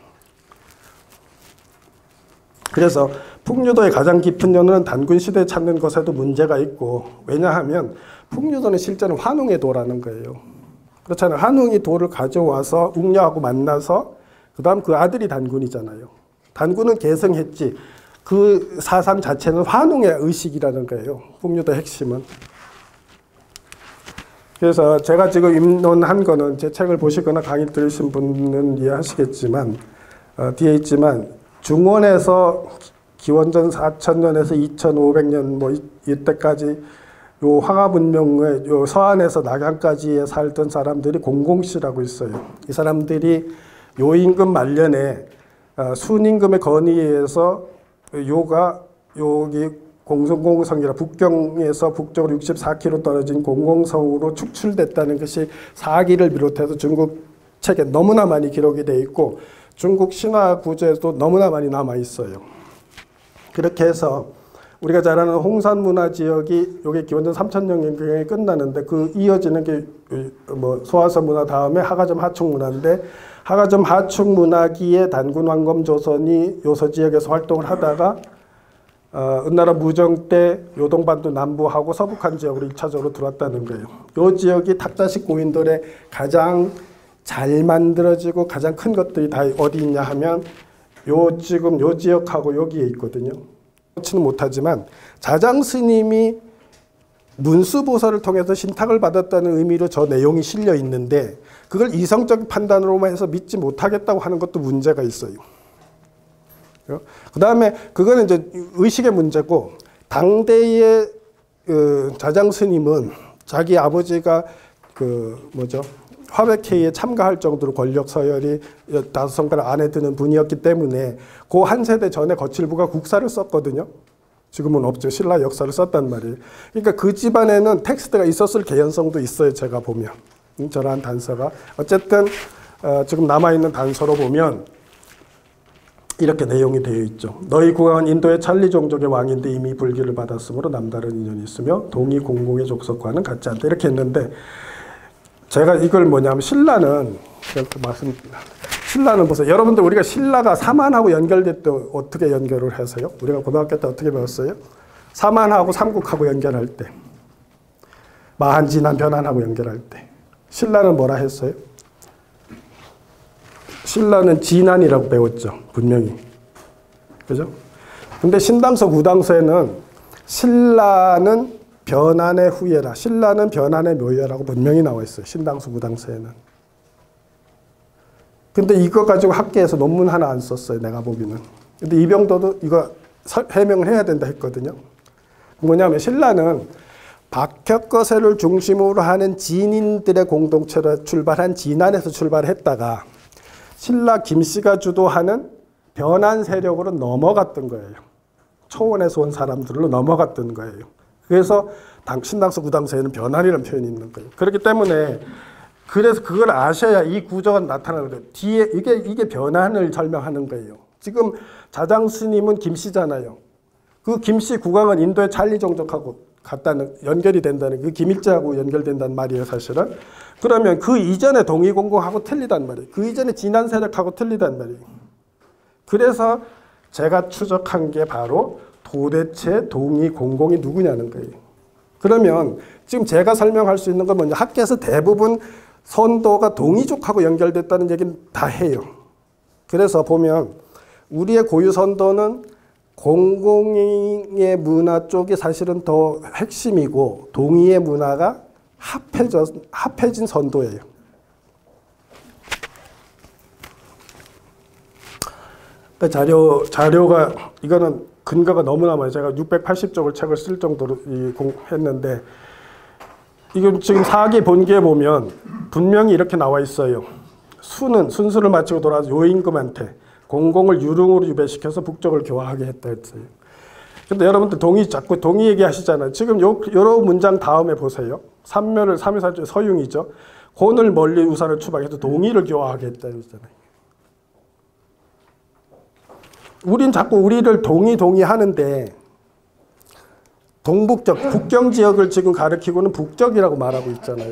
그래서 풍류도의 가장 깊은 연원은 단군 시대에 찾는 것에도 문제가 있고, 왜냐하면 풍류도는 실제는 환웅의 도라는 거예요. 그렇잖아요. 환웅이 도를 가져와서 웅녀하고 만나서 그 다음 그 아들이 단군이잖아요. 단군은 계승했지 그 사상 자체는 환웅의 의식이라는 거예요. 풍류도의 핵심은. 그래서 제가 지금 입론한 거는 제 책을 보시거나 강의 들으신 분은 이해하시겠지만 어, 뒤에 있지만 중원에서 기원전 사천 년에서 이천오백 년 뭐 이때까지 요 황하 문명의 요 서안에서 낙양까지에 살던 사람들이 공공씨라고 있어요. 이 사람들이 요 임금 말년에 어, 순임금의 건의에 의해서 요가 여기 공성공성이라 북경에서 북쪽으로 육십사 킬로미터 떨어진 공공성으로 축출됐다는 것이 사기를 비롯해서 중국 책에 너무나 많이 기록이 되어 있고 중국 신화 구제도 너무나 많이 남아 있어요. 그렇게 해서 우리가 잘 아는 홍산 문화 지역이 여기 기원전 삼천 년경에 끝나는데 그 이어지는 게 뭐 소화서 문화 다음에 하가점 하축 문화인데 하가점 하축 문화기에 단군 왕검 조선이 요서 지역에서 활동을 하다가 어, 은나라 무정 때 요동반도 남부하고 서북한 지역으로 일 차적으로 들어왔다는 거예요. 이 지역이 탁자식 고인돌의 가장 잘 만들어지고 가장 큰 것들이 다 어디 있냐 하면 요 지금 요 지역하고 여기에 있거든요. 그렇지는 못하지만 자장 스님이 문수보살을 통해서 신탁을 받았다는 의미로 저 내용이 실려 있는데 그걸 이성적 판단으로만 해서 믿지 못하겠다고 하는 것도 문제가 있어요. 그 다음에 그거는 이제 의식의 문제고, 당대의 그 자장 스님은 자기 아버지가 그 뭐죠, 화백회의에 참가할 정도로 권력 서열이 다섯 손가락 안에 드는 분이었기 때문에 그 한 세대 전에 거칠부가 국사를 썼거든요. 지금은 없죠. 신라 역사를 썼단 말이에요. 그러니까 그 집안에는 텍스트가 있었을 개연성도 있어요. 제가 보면 저러한 단서가 어쨌든 어, 지금 남아있는 단서로 보면 이렇게 내용이 되어 있죠. 너희 국왕은 인도의 찰리 종족의 왕인데 이미 불기를 받았으므로 남다른 인연이 있으며 동이 공공의 족속과는 같지 않다. 이렇게 했는데 제가 이걸 뭐냐면 신라는 이렇게 말씀 신라는 보세요. 여러분들 우리가 신라가 사만하고 연결될 때 어떻게 연결을 하세요? 우리가 고등학교 때 어떻게 배웠어요? 사만하고 삼국하고 연결할 때, 마한, 진한, 변한하고 연결할 때 신라는 뭐라 했어요? 신라는 진한이라고 배웠죠. 분명히. 그죠? 근데 신당서 구당서에는 신라는 변한의 후예라, 신라는 변한의 묘예라고 분명히 나와 있어요. 신당서 구당서에는. 근데 이거 가지고 학계에서 논문 하나 안 썼어요. 내가 보기는. 근데 이병도도 이거 해명을 해야 된다 했거든요. 뭐냐면 신라는 박혁거세를 중심으로 하는 진인들의 공동체로 출발한 진안에서 출발했다가 신라 김씨가 주도하는 변한 세력으로 넘어갔던 거예요. 초원에서 온 사람들로 넘어갔던 거예요. 그래서 신당서 구당서에는 변한이라는 표현이 있는 거예요. 그렇기 때문에 그래서 그걸 아셔야 이 구조가 나타나는 거예요. 뒤에 이게 이게 변한을 설명하는 거예요. 지금 자장 스님은 김씨잖아요. 그 김씨 국왕은 인도의 찰리 종족하고 같다는 연결이 된다는 그 김일제하고 연결된다는 말이에요, 사실은. 그러면 그 이전에 동이공공하고 틀리단 말이에요. 그 이전에 진한 세력하고 틀리단 말이에요. 그래서 제가 추적한 게 바로 도대체 동이공공이 누구냐는 거예요. 그러면 지금 제가 설명할 수 있는 건 뭐냐? 학계에서 대부분 선도가 동이족하고 연결됐다는 얘기는 다 해요. 그래서 보면 우리의 고유 선도는 공공의 문화 쪽이 사실은 더 핵심이고 동이의 문화가 합해져, 합해진 선도예요. 그 자료, 자료가 이거는 근거가 너무나 많아요. 제가 육백팔십 쪽을 책을 쓸 정도로 이 공, 했는데 이건 지금 사기 본기에 보면 분명히 이렇게 나와 있어요. 수는 순수를 마치고 돌아와서 요임금한테 공공을 유릉으로 유배시켜서 북쪽을 교화하게 했다 했어요. 근데 여러분들 동의 자꾸 동의 얘기하시잖아요. 지금 요 여러 문장 다음에 보세요. 삼묘를 삼위사조 서융이죠. 곤을 멀리 우산을 추방해서 동의를 교화하게 했다 했잖아요. 우린 자꾸 우리를 동의 동의 하는데 동북적 국경 지역을 지금 가리키고는 북적이라고 말하고 있잖아요.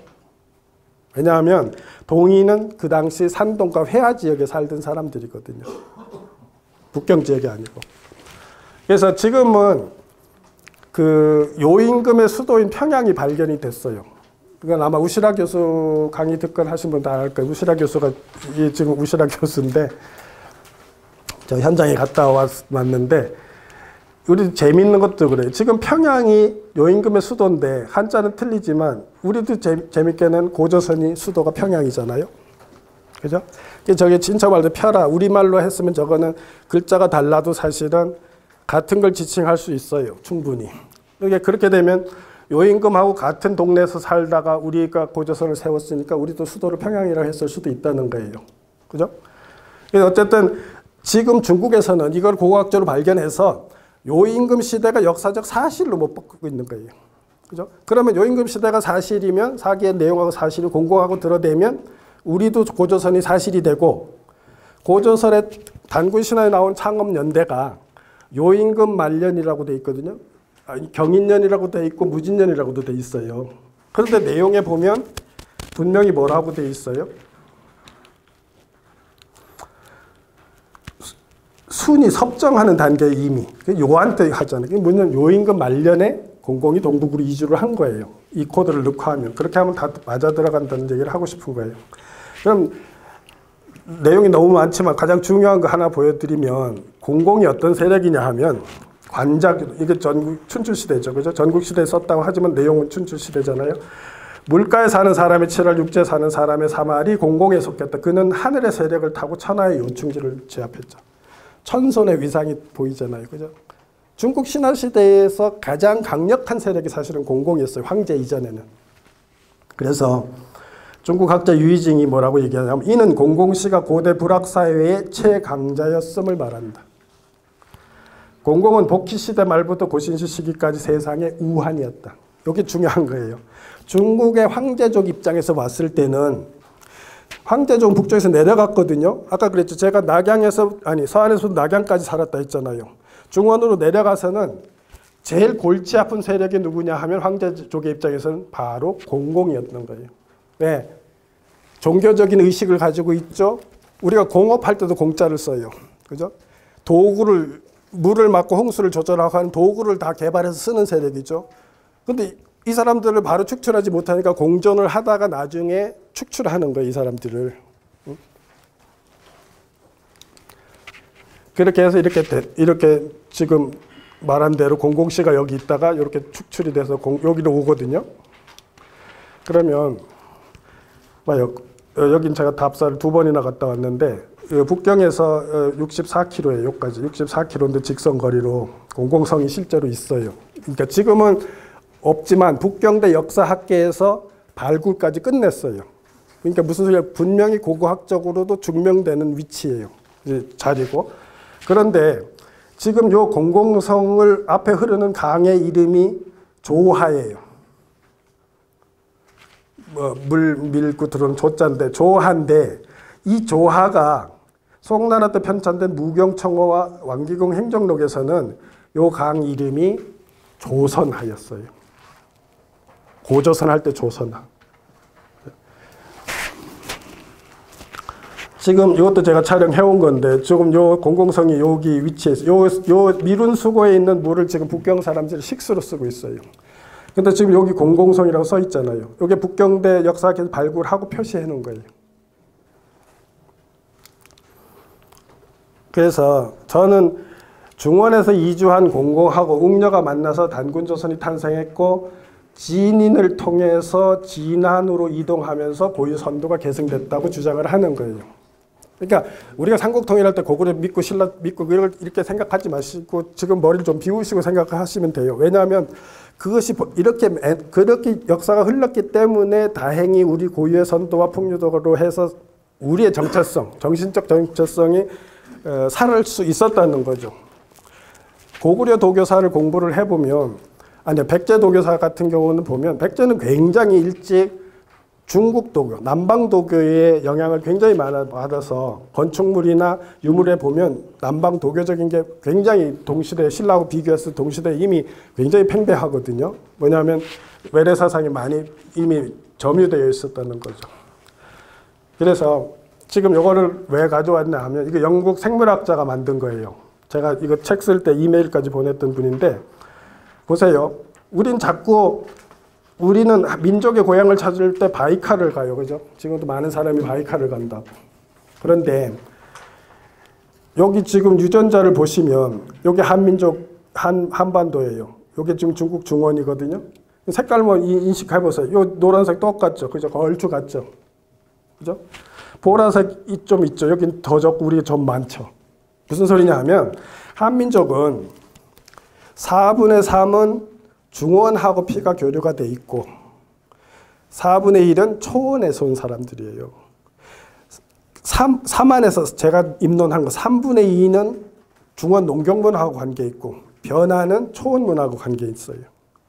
왜냐하면 동의는 그 당시 산동과 회화 지역에 살던 사람들이거든요. 북경 지역이 아니고. 그래서 지금은 그 요임금의 수도인 평양이 발견이 됐어요. 그건 아마 우시라 교수 강의 듣건 하신 분 다 알 거예요. 우시라 교수가 이게 지금 우시라 교수인데 저 현장에 갔다 왔는데 우리 재미있는 것도 그래요. 지금 평양이 요임금의 수도인데 한자는 틀리지만 우리도 재, 재밌게는 고조선이 수도가 평양이잖아요. 그죠? 저게 진짜 말도 펴라. 우리말로 했으면 저거는 글자가 달라도 사실은 같은 걸 지칭할 수 있어요. 충분히. 이게 그렇게 되면 요임금하고 같은 동네에서 살다가 우리가 고조선을 세웠으니까 우리도 수도를 평양이라고 했을 수도 있다는 거예요. 그죠? 어쨌든 지금 중국에서는 이걸 고고학적으로 발견해서 요임금 시대가 역사적 사실로 못 바꾸고 있는 거예요. 그죠? 그러면 요임금 시대가 사실이면 사기의 내용하고 사실이 공공하고 드러내면 우리도 고조선이 사실이 되고 고조선의 단군신화에 나온 창업연대가 요임금 말년이라고 돼 있거든요. 경인년이라고 돼 있고 무진년이라고도 돼 있어요. 그런데 내용에 보면 분명히 뭐라고 돼 있어요? 순이 섭정하는 단계에 이미 요한 때 하잖아요. 뭐냐면 요임금 말년에 공공이 동북으로 이주를 한 거예요. 이 코드를 넣고 하면 그렇게 하면 다 맞아 들어간다는 얘기를 하고 싶은 거예요. 그럼 내용이 너무 많지만 가장 중요한 거 하나 보여드리면 공공이 어떤 세력이냐 하면 관작 이게 전국 춘추 시대죠, 그죠? 전국 시대에 썼다고 하지만 내용은 춘추 시대잖아요. 물가에 사는 사람의 칠월, 육지에 사는 사람의 삼할이 공공에 속했다. 그는 하늘의 세력을 타고 천하의 요충지를 제압했죠. 천손의 위상이 보이잖아요. 그죠? 중국 신화 시대에서 가장 강력한 세력이 사실은 공공이었어요. 황제 이전에는. 그래서 중국 학자 유이징이 뭐라고 얘기하냐면 이는 공공시가 고대 불학사회의 최강자였음을 말한다. 공공은 복희시대 말부터 고신시 시기까지 세상의 우환이었다. 이게 중요한 거예요. 중국의 황제족 입장에서 봤을 때는 황제족은 북쪽에서 내려갔거든요. 아까 그랬죠. 제가 낙양에서 아니 서안에서 낙양까지 살았다 했잖아요. 중원으로 내려가서는 제일 골치 아픈 세력이 누구냐 하면 황제족의 입장에서는 바로 공공이었던 거예요. 왜? 종교적인 의식을 가지고 있죠. 우리가 공업할 때도 공짜를 써요. 그죠? 도구를 물을 막고 홍수를 조절하고 하는 도구를 다 개발해서 쓰는 세력이죠. 근데 이 사람들을 바로 축출하지 못하니까 공존을 하다가 나중에 축출하는 거예요. 이 사람들을. 그렇게 해서 이렇게 이렇게 지금 말한 대로 공공시가 여기 있다가 이렇게 축출이 돼서 공, 여기로 오거든요. 그러면 봐요. 여긴 제가 답사를 두 번이나 갔다 왔는데 북경에서 육십사 킬로미터예요. 여기까지 육십사 킬로미터인데 직선거리로 공공성이 실제로 있어요. 그러니까 지금은 없지만 북경대 역사학계에서 발굴까지 끝냈어요. 그러니까 무슨 소리야? 분명히 고고학적으로도 증명되는 위치예요. 자리고. 그런데 지금 요 공공성을 앞에 흐르는 강의 이름이 조하예요. 뭐 물 밀고 들어오는 조자인데 조하인데 이 조하가 송나라 때 편찬된 무경청어와 왕기공 행정록에서는 요 강 이름이 조선하였어요. 고조선 할 때 조선하. 지금 이것도 제가 촬영해 온 건데 지금 요 공공성이 여기 위치에서 요, 요 미룬 수고에 있는 물을 지금 북경 사람들이 식수로 쓰고 있어요. 근데 지금 여기 공공성이라고 써 있잖아요. 이게 북경대 역사학에서 발굴하고 표시해 놓은 거예요. 그래서 저는 중원에서 이주한 공공하고 웅녀가 만나서 단군조선이 탄생했고 진인을 통해서 진안으로 이동하면서 고유 선도가 계승됐다고 주장을 하는 거예요. 그러니까 우리가 삼국 통일할 때 고구려 믿고 신라 믿고 이렇게 생각하지 마시고 지금 머리를 좀 비우시고 생각하시면 돼요. 왜냐하면 그것이 이렇게 그렇게 역사가 흘렀기 때문에 다행히 우리 고유의 선도와 풍류도로 해서 우리의 정체성, 정신적 정체성이 살을 수 있었다는 거죠. 고구려 도교사를 공부를 해보면 아니 백제 도교사 같은 경우는 보면 백제는 굉장히 일찍 중국 도교, 남방 도교의 영향을 굉장히 많이 받아서 건축물이나 유물에 보면 남방 도교적인 게 굉장히 동시대 신라하고 비교해서 동시대 이미 굉장히 팽배하거든요. 뭐냐면 외래 사상이 많이 이미 점유되어 있었다는 거죠. 그래서 지금 이거를 왜 가져왔냐 하면 이거 영국 생물학자가 만든 거예요. 제가 이거 책 쓸 때 이메일까지 보냈던 분인데 보세요. 우린 자꾸 우리는 민족의 고향을 찾을 때 바이칼을 가요. 그죠? 지금도 많은 사람이 바이칼을 간다고. 그런데 여기 지금 유전자를 보시면 여기 한민족 한, 한반도예요. 여기 지금 중국 중원이거든요. 색깔만 인식해보세요. 요 노란색 똑같죠? 그죠? 얼추 같죠? 그죠? 보라색이 좀 있죠. 여긴 더 적고 우리 좀 많죠. 무슨 소리냐 하면 한민족은 사분의 삼은 중원하고 피가 교류가 돼 있고 사분의 일은 초원에서 온 사람들이에요. 삼, 삼안에서 제가 입론한 거 삼분의 이는 중원 농경문화하고 관계 있고 변화는 초원문화하고 관계 있어요.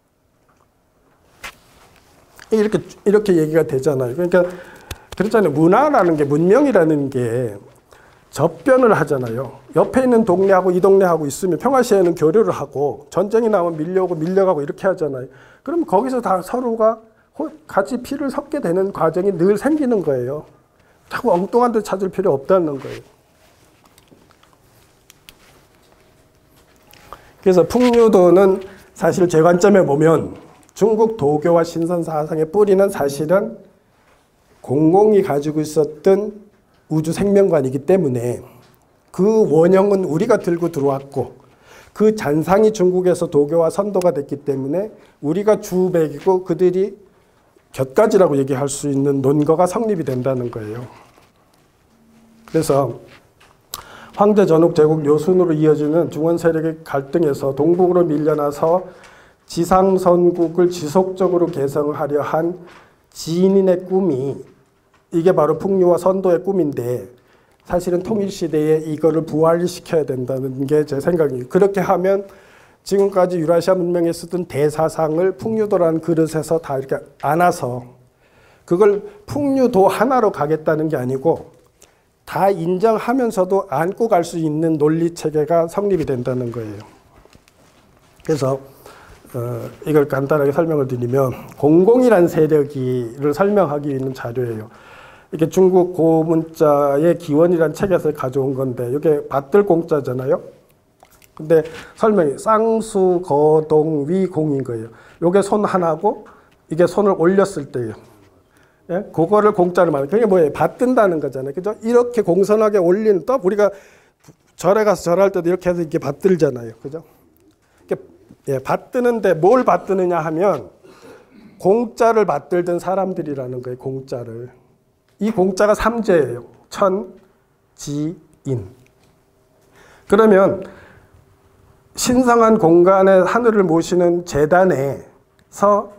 이렇게 이렇게 얘기가 되잖아요. 그러니까 그렇잖아요. 문화라는 게 문명이라는 게 접변을 하잖아요. 옆에 있는 동네하고 이 동네하고 있으면 평화시에는 교류를 하고 전쟁이 나면 밀려오고 밀려가고 이렇게 하잖아요. 그럼 거기서 다 서로가 같이 피를 섞게 되는 과정이 늘 생기는 거예요. 자꾸 엉뚱한 데 찾을 필요 없다는 거예요. 그래서 풍류도는 사실 제 관점에 보면 중국 도교와 신선 사상의 뿌리는 사실은 공공이 가지고 있었던 우주 생명관이기 때문에 그 원형은 우리가 들고 들어왔고 그 잔상이 중국에서 도교와 선도가 됐기 때문에 우리가 주백이고 그들이 곁가지라고 얘기할 수 있는 논거가 성립이 된다는 거예요. 그래서 황제 전국 제국 요순으로 이어지는 중원 세력의 갈등에서 동북으로 밀려나서 지상선국을 지속적으로 개성하려 한 지인의 꿈이 이게 바로 풍류와 선도의 꿈인데 사실은 통일시대에 이거를 부활시켜야 된다는 게 제 생각이에요. 그렇게 하면 지금까지 유라시아 문명에 쓰던 대사상을 풍류도라는 그릇에서 다 이렇게 안아서 그걸 풍류도 하나로 가겠다는 게 아니고 다 인정하면서도 안고 갈 수 있는 논리체계가 성립이 된다는 거예요. 그래서 어, 이걸 간단하게 설명을 드리면 공공이라는 세력을 설명하기 위한 자료예요. 이게 중국 고문자의 기원이라는 책에서 가져온 건데 이게 받들 공자잖아요. 근데 설명이 쌍수 거동 위공인 거예요. 이게 손 하나고 이게 손을 올렸을 때예요. 예? 그거를 공자를 말해요. 그게 뭐예요? 받든다는 거잖아요. 그죠? 이렇게 공손하게 올리는 또 우리가 절에 가서 절할 때도 이렇게 해서 이렇게 받들잖아요. 그죠? 이렇게 예, 받드는데 뭘 받드느냐 하면 공자를 받들던 사람들이라는 거예요. 공자를. 이 공자가 삼재예요. 천, 지, 인. 그러면 신성한 공간에 하늘을 모시는 제단에서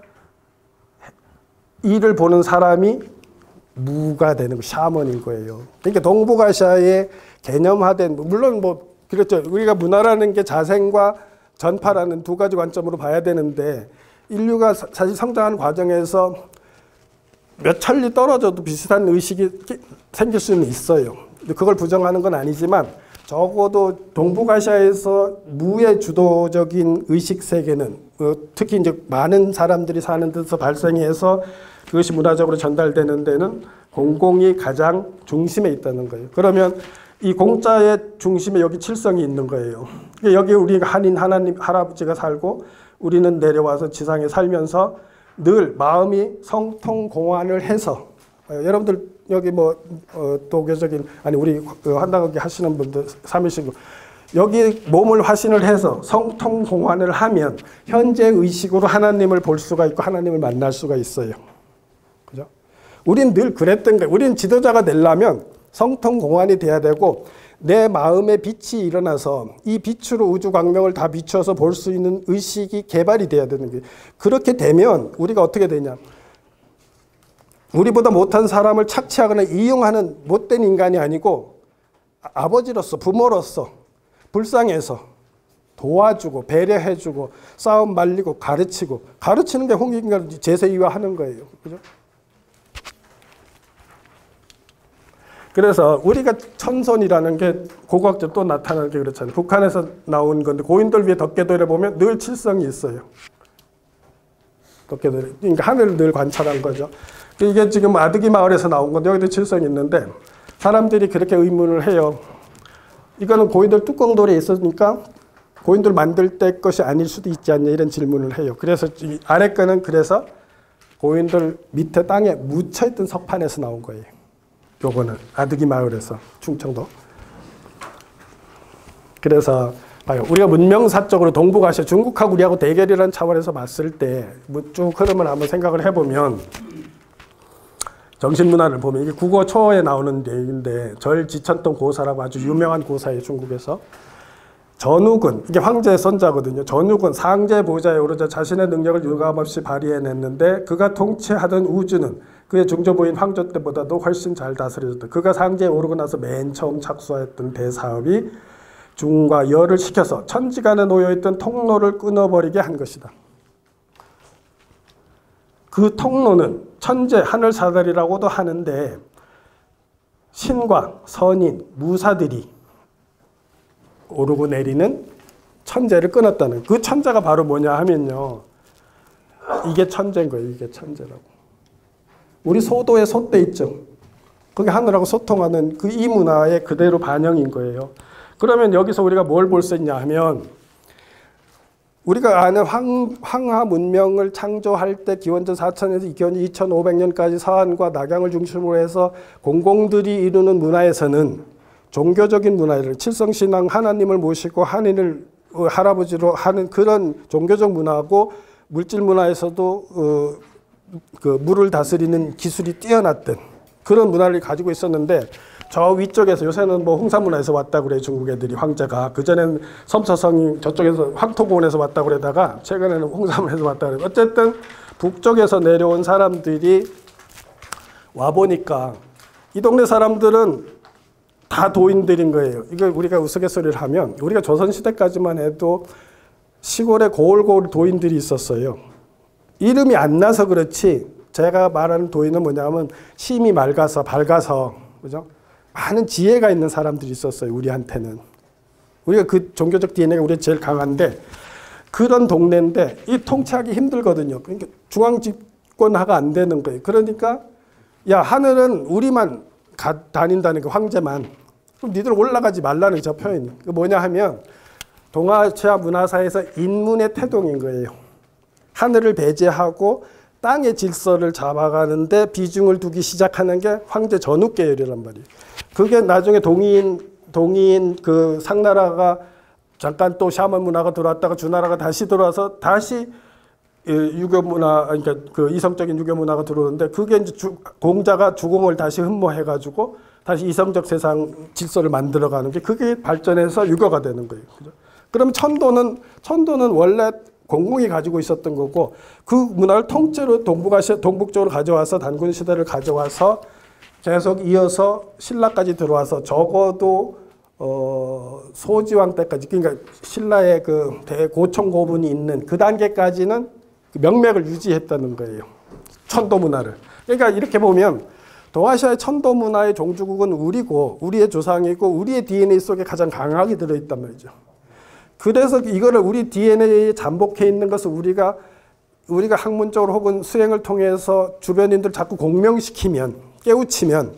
이를 보는 사람이 무가 되는 거, 샤먼인 거예요. 그러니까 동북아시아의 개념화된, 물론 뭐 그렇죠. 우리가 문화라는 게 자생과 전파라는 두 가지 관점으로 봐야 되는데 인류가 사실 성장하는 과정에서 몇 천리 떨어져도 비슷한 의식이 생길 수는 있어요. 그걸 부정하는 건 아니지만 적어도 동북아시아에서 무의 주도적인 의식 세계는 특히 이제 많은 사람들이 사는 데서 발생해서 그것이 문화적으로 전달되는 데는 공공이 가장 중심에 있다는 거예요. 그러면 이 공자의 중심에 여기 칠성이 있는 거예요. 여기 우리가 한인 하나님 할아버지가 살고 우리는 내려와서 지상에 살면서 늘 마음이 성통공환을 해서 어, 여러분들 여기 뭐 어, 도교적인 아니 우리 한당하게 하시는 분들 삼일신고 여기 몸을 화신을 해서 성통공환을 하면 현재 의식으로 하나님을 볼 수가 있고 하나님을 만날 수가 있어요. 그죠? 우린 늘 그랬던 거예요. 우린 지도자가 되려면 성통공환이 돼야 되고 내 마음에 빛이 일어나서 이 빛으로 우주 광명을 다 비춰서 볼 수 있는 의식이 개발이 돼야 되는 거예요. 그렇게 되면 우리가 어떻게 되냐? 우리보다 못한 사람을 착취하거나 이용하는 못된 인간이 아니고 아버지로서 부모로서 불쌍해서 도와주고 배려해주고 싸움 말리고 가르치고 가르치는 게 홍익인간 제세이화하는 거예요. 그죠? 그래서 우리가 천손이라는 게 고고학적 또 나타나는 게 그렇잖아요. 북한에서 나온 건데 고인돌 위에 덮개돌에 보면 늘 칠성이 있어요. 덮개돌. 그러니까 하늘을 늘 관찰한 거죠. 이게 지금 아드기 마을에서 나온 건데 여기도 칠성이 있는데 사람들이 그렇게 의문을 해요. 이거는 고인돌 뚜껑돌에 있으니까 고인돌 만들 때 것이 아닐 수도 있지 않냐 이런 질문을 해요. 그래서 이 아래 거는 그래서 고인돌 밑에 땅에 묻혀있던 석판에서 나온 거예요. 요거는 아드기 마을에서 충청도. 그래서 봐요. 우리가 문명사적으로 동북아시아 중국하고 우리하고 대결이라는 차원에서 봤을 때 쭉 흐름을 한번 생각을 해보면 정신문화를 보면 이게 국어 초어에 나오는 얘기인데 절지천동 고사라고 아주 유명한 고사예요. 중국에서. 전욱은 이게 황제의 선자거든요. 전욱은 상제 보좌에 오르자 자신의 능력을 유감없이 발휘해냈는데 그가 통치하던 우주는 그의 중조부인 황조 때보다도 훨씬 잘 다스려졌다. 그가 상제에 오르고 나서 맨 처음 착수했던 대사업이 중과 여를 시켜서 천지간에 놓여있던 통로를 끊어버리게 한 것이다. 그 통로는 천재 하늘사달이라고도 하는데 신과 선인, 무사들이 오르고 내리는 천재를 끊었다는 그 천재가 바로 뭐냐 하면요. 이게 천재인 거예요. 이게 천재라고. 우리 소도에 솥대 있죠. 그게 하늘하고 소통하는 그 이 문화의 그대로 반영인 거예요. 그러면 여기서 우리가 뭘 볼 수 있냐 하면 우리가 아는 황, 황하 문명을 창조할 때 기원전 사천에서 기원전 이천오백 년까지 서한과 낙양을 중심으로 해서 공공들이 이루는 문화에서는 종교적인 문화를 칠성신앙 하나님을 모시고 한인을 할아버지로 하는 그런 종교적 문화고 물질 문화에서도 어, 그 물을 다스리는 기술이 뛰어났던 그런 문화를 가지고 있었는데 저 위쪽에서 요새는 뭐 홍산문화에서 왔다고 그래 중국 애들이 황제가 그전에는 섬서성이 저쪽에서 황토공원에서 왔다고 그러다가 최근에는 홍산문화에서 왔다고 그래. 어쨌든 북쪽에서 내려온 사람들이 와 보니까 이 동네 사람들은 다 도인들인 거예요. 이거 우리가 우스갯소리를 하면 우리가 조선시대까지만 해도 시골에 고을고을 도인들이 있었어요. 이름이 안 나서 그렇지 제가 말하는 도인은 뭐냐면 심이 맑아서 밝아서 그죠? 많은 지혜가 있는 사람들이 있었어요. 우리한테는. 우리가 그 종교적 디엔에이가 우리가 제일 강한데 그런 동네인데 이 통치하기 힘들거든요. 그러니까 중앙집권화가 안 되는 거예요. 그러니까 야 하늘은 우리만 가, 다닌다는 게 황제만. 그럼 니들 올라가지 말라는 저 표현이. 그 뭐냐 하면 동아시아 문화사에서 인문의 태동인 거예요. 하늘을 배제하고 땅의 질서를 잡아가는데 비중을 두기 시작하는 게 황제 전후 계열이란 말이에요. 그게 나중에 동인 동인 그 상나라가 잠깐 또 샤먼 문화가 들어왔다가 주나라가 다시 들어와서 다시 유교 문화 그러니까 그 이성적인 유교 문화가 들어오는데 그게 이제 주, 공자가 주공을 다시 흠모해가지고 다시 이성적 세상 질서를 만들어가는 게 그게 발전해서 유교가 되는 거예요. 그죠? 그러면 천도는 천도는 원래 공공이 가지고 있었던 거고 그 문화를 통째로 동북아시아 동북쪽으로 가져와서 단군 시대를 가져와서 계속 이어서 신라까지 들어와서 적어도 어 소지왕 때까지 그러니까 신라의 그 대고청 고분이 있는 그 단계까지는 명맥을 유지했다는 거예요. 천도 문화를. 그러니까 이렇게 보면 동아시아의 천도 문화의 종주국은 우리고 우리의 조상이고 우리의 디엔에이 속에 가장 강하게 들어있단 말이죠. 그래서 이거를 우리 디엔에이에 잠복해 있는 것을 우리가 우리가 학문적으로 혹은 수행을 통해서 주변인들 자꾸 공명시키면 깨우치면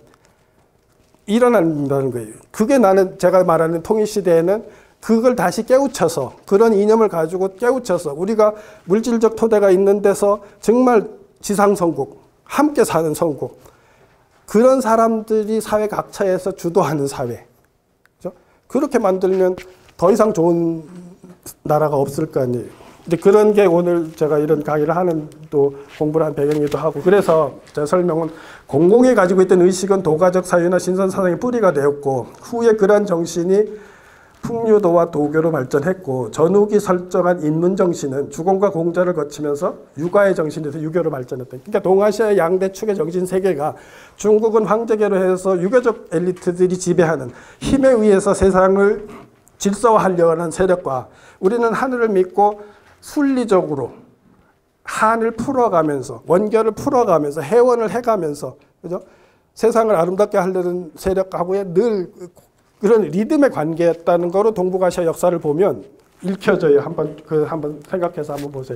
일어난다는 거예요. 그게 나는 제가 말하는 통일시대에는 그걸 다시 깨우쳐서 그런 이념을 가지고 깨우쳐서 우리가 물질적 토대가 있는 데서 정말 지상성국, 함께 사는 성국 그런 사람들이 사회 각처에서 주도하는 사회 그렇죠? 그렇게 만들면 더 이상 좋은 나라가 없을 거 아니에요. 근데 그런 게 오늘 제가 이런 강의를 하는 또 공부를 한 배경이기도 하고 그래서 제 설명은 공공이 가지고 있던 의식은 도가적 사유나 신선 사상의 뿌리가 되었고 후에 그러한 정신이 풍류도와 도교로 발전했고 전후기 설정한 인문 정신은 주공과 공자를 거치면서 유가의 정신에서 유교로 발전했다. 그러니까 동아시아의 양대 축의 정신 세계가 중국은 황제계로 해서 유교적 엘리트들이 지배하는 힘에 의해서 세상을 질서화하려고 하는 세력과 우리는 하늘을 믿고 순리적으로 한을 풀어가면서 원결을 풀어가면서 해원을 해가면서 그죠? 세상을 아름답게 하려는 세력하고의 늘 그런 리듬의 관계였다는 거로 동북아시아 역사를 보면 읽혀져요. 한번 그 한번 생각해서 한번 보세요.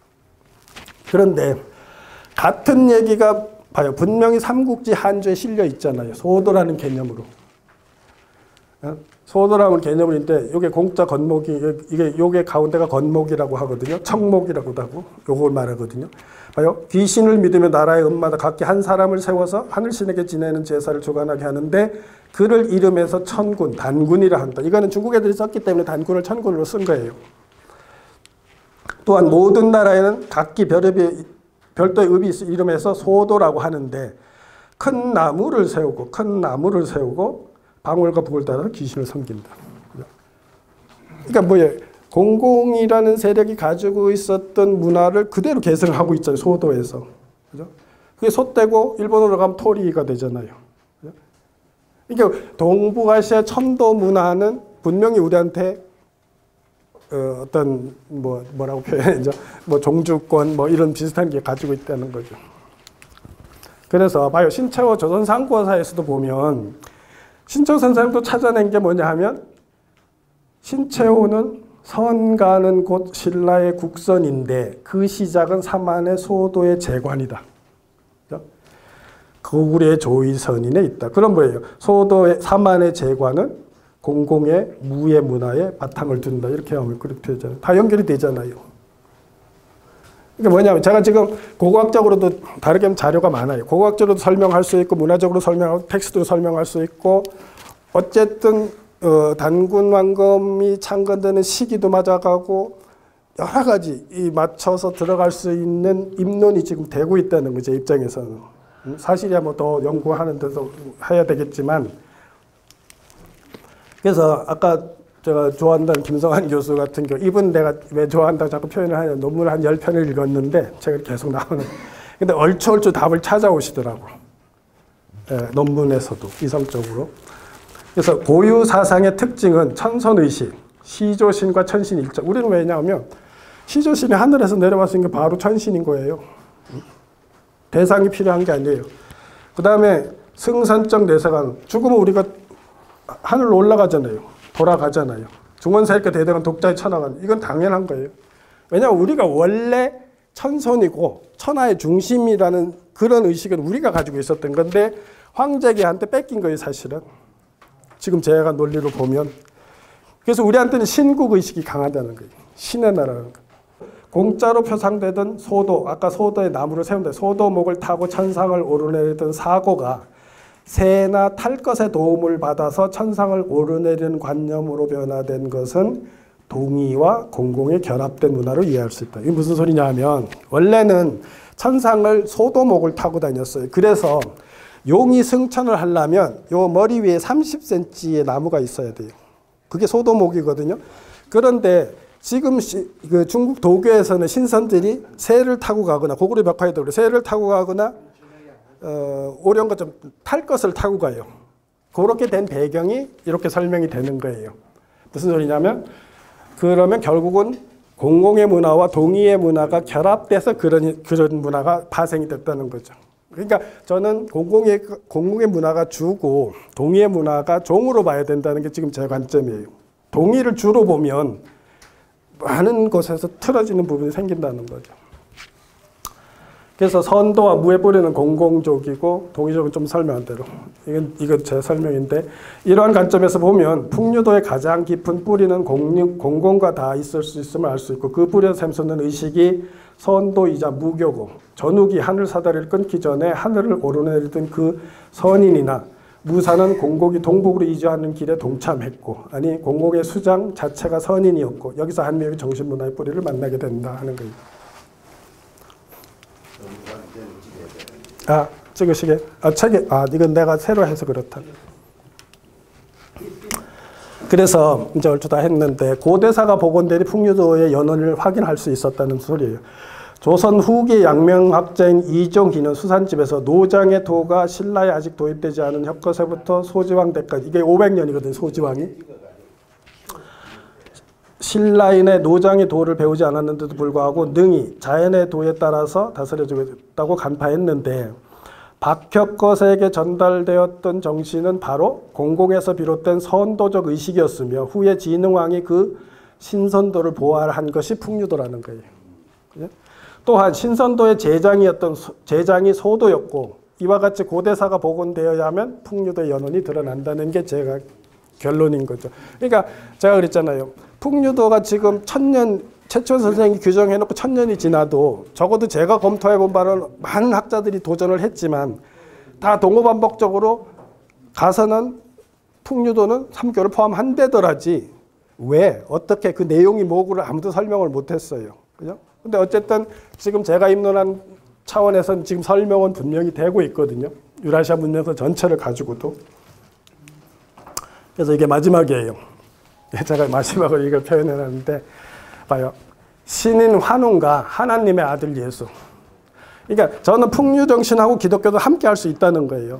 그런데 같은 얘기가 봐요. 분명히 삼국지 한주에 실려 있잖아요. 소도라는 개념으로. 소도라는 개념인데 요게 공자 건목이 이게 요게 가운데가 건목이라고 하거든요. 청목이라고도 하고 요걸 말하거든요. 봐요. 귀신을 믿으며 나라의 음마다 각기 한 사람을 세워서 하늘신에게 지내는 제사를 주관하게 하는데 그를 이름해서 천군, 단군이라 한다. 이거는 중국 애들이 썼기 때문에 단군을 천군으로 쓴 거예요. 또한 모든 나라에는 각기 별의별 별도의 읍이 이름해서 소도라고 하는데 큰 나무를 세우고 큰 나무를 세우고 방울과 북을 따라서 귀신을 섬긴다. 그러니까 뭐예요? 공공이라는 세력이 가지고 있었던 문화를 그대로 계승하고 있잖아요. 소도에서. 그죠? 그게 소떼고 일본어로 가면 토리가 되잖아요. 그죠? 그러니까 동북아시아 천도 문화는 분명히 우리한테 어, 어떤 뭐 뭐라고 표현하죠? 뭐 종주권 뭐 이런 비슷한 게 가지고 있다는 거죠. 그래서 봐요. 신채호 조선상고사에서도 보면 신채호 선생도 찾아낸 게 뭐냐 하면 신채호는 선 가는 곳 신라의 국선인데 그 시작은 삼안의 소도의 재관이다. 거울의 조의선인에 있다. 그런 거예요. 소도의 삼안의 재관은 공공의 무의 문화에 바탕을 둔다. 이렇게 하면 그렇게 되잖아요. 다 연결이 되잖아요. 그러니까 뭐냐면 제가 지금 고고학적으로도 다르게 하면 자료가 많아요. 고고학적으로도 설명할 수 있고 문화적으로 설명하고 텍스트로 설명할 수 있고 어쨌든 어, 단군 왕검이 창건되는 시기도 맞아가고 여러 가지 이 맞춰서 들어갈 수 있는 입론이 지금 되고 있다는 거죠. 입장에서는. 사실이야 뭐 더 연구하는 데서 해야 되겠지만 그래서 아까 제가 좋아한다는 김성환 교수 같은 경우, 이분 내가 왜 좋아한다고 자꾸 표현을 하냐, 논문을 한 열 편을 읽었는데 책을 계속 나오는. 근데 얼추 얼추 답을 찾아오시더라고. 예, 논문에서도 이성적으로. 그래서 고유 사상의 특징은 천선의식, 시조신과 천신 일정. 우리는 왜냐하면 시조신이 하늘에서 내려왔으니까 바로 천신인 거예요. 대상이 필요한 게 아니에요. 그 다음에 승선적 내세관. 죽으면 우리가 하늘로 올라가잖아요. 돌아가잖아요. 중원사일까 대대간 독자의 천하간. 이건 당연한 거예요. 왜냐하면 우리가 원래 천선이고 천하의 중심이라는 그런 의식은 우리가 가지고 있었던 건데 황제기한테 뺏긴 거예요, 사실은. 지금 제가 논리로 보면. 그래서 우리한테는 신국의식이 강하다는 거예요. 신의 나라는 거. 공짜로 표상되던 소도, 아까 소도에 나무를 세운다. 소도목을 타고 천상을 오르내리던 사고가 새나 탈 것의 도움을 받아서 천상을 오르내리는 관념으로 변화된 것은 동의와 공공의 결합된 문화로 이해할 수 있다. 이게 무슨 소리냐 하면 원래는 천상을 소도목을 타고 다녔어요. 그래서 용이 승천을 하려면 요 머리 위에 삼십 센티미터의 나무가 있어야 돼요. 그게 소도목이거든요. 그런데 지금 시, 그 중국 도교에서는 신선들이 새를 타고 가거나 고구려 벽화에도 그래 새를 타고 가거나 어, 오령과 좀 탈 것을 타고 가요. 그렇게 된 배경이 이렇게 설명이 되는 거예요. 무슨 소리냐면 그러면 결국은 공공의 문화와 동의의 문화가 결합돼서 그런 그런 문화가 파생이 됐다는 거죠. 그러니까 저는 공공의 공공의 문화가 주고 동의의 문화가 종으로 봐야 된다는 게 지금 제 관점이에요. 동의를 주로 보면 많은 곳에서 틀어지는 부분이 생긴다는 거죠. 그래서 선도와 무의 뿌리는 공공적이고 동의적은 좀 설명한 대로. 이건, 이건 제 설명인데 이러한 관점에서 보면 풍류도의 가장 깊은 뿌리는 공유, 공공과 다 있을 수 있음을 알 수 있고 그 뿌리에서 샘솟는 의식이 선도이자 무교고 전욱이 하늘 사다리를 끊기 전에 하늘을 오르내리던 그 선인이나 무사는 공공이 동북으로 이주하는 길에 동참했고 아니 공공의 수장 자체가 선인이었고 여기서 한미의 정신문화의 뿌리를 만나게 된다 하는 거예요. 아 찍으시게? 아 책에 아 이건 내가 새로 해서 그렇다. 그래서 이제 얼추 다 했는데 고대사가 복원되니 풍류도의 연원을 확인할 수 있었다는 소리예요. 조선 후기 양명학자인 이종희는 수산집에서 노장의 도가 신라에 아직 도입되지 않은 혁거세부터 소지왕 때까지 이게 오백 년이거든요. 소지왕이. 신라인의 노장의 도를 배우지 않았는데도 불구하고 능히 자연의 도에 따라서 다스려지고 있다고 간파했는데 박혁거세에게 전달되었던 정신은 바로 공공에서 비롯된 선도적 의식이었으며 후에 진흥왕이 그 신선도를 보완한 것이 풍류도라는 거예요. 또한 신선도의 제장이었던 제장이 소도였고 이와 같이 고대사가 복원되어야 하면 풍류도의 연원이 드러난다는 게 제가 결론인 거죠. 그러니까 제가 그랬잖아요. 풍류도가 지금 천년 최초 선생이 규정해놓고 천년이 지나도 적어도 제가 검토해본 바는 많은 학자들이 도전을 했지만 다 동호반복적으로 가서는 풍류도는 삼교를 포함한대더라지 왜 어떻게 그 내용이 뭐고를 아무도 설명을 못했어요. 그죠? 근데 어쨌든 지금 제가 입론한 차원에서는 지금 설명은 분명히 되고 있거든요. 유라시아 문명서 전체를 가지고도. 그래서 이게 마지막이에요. 제가 마지막으로 이걸 표현해놨는데 봐요. 신인 환웅과 하나님의 아들 예수. 그러니까 저는 풍류정신하고 기독교도 함께 할 수 있다는 거예요.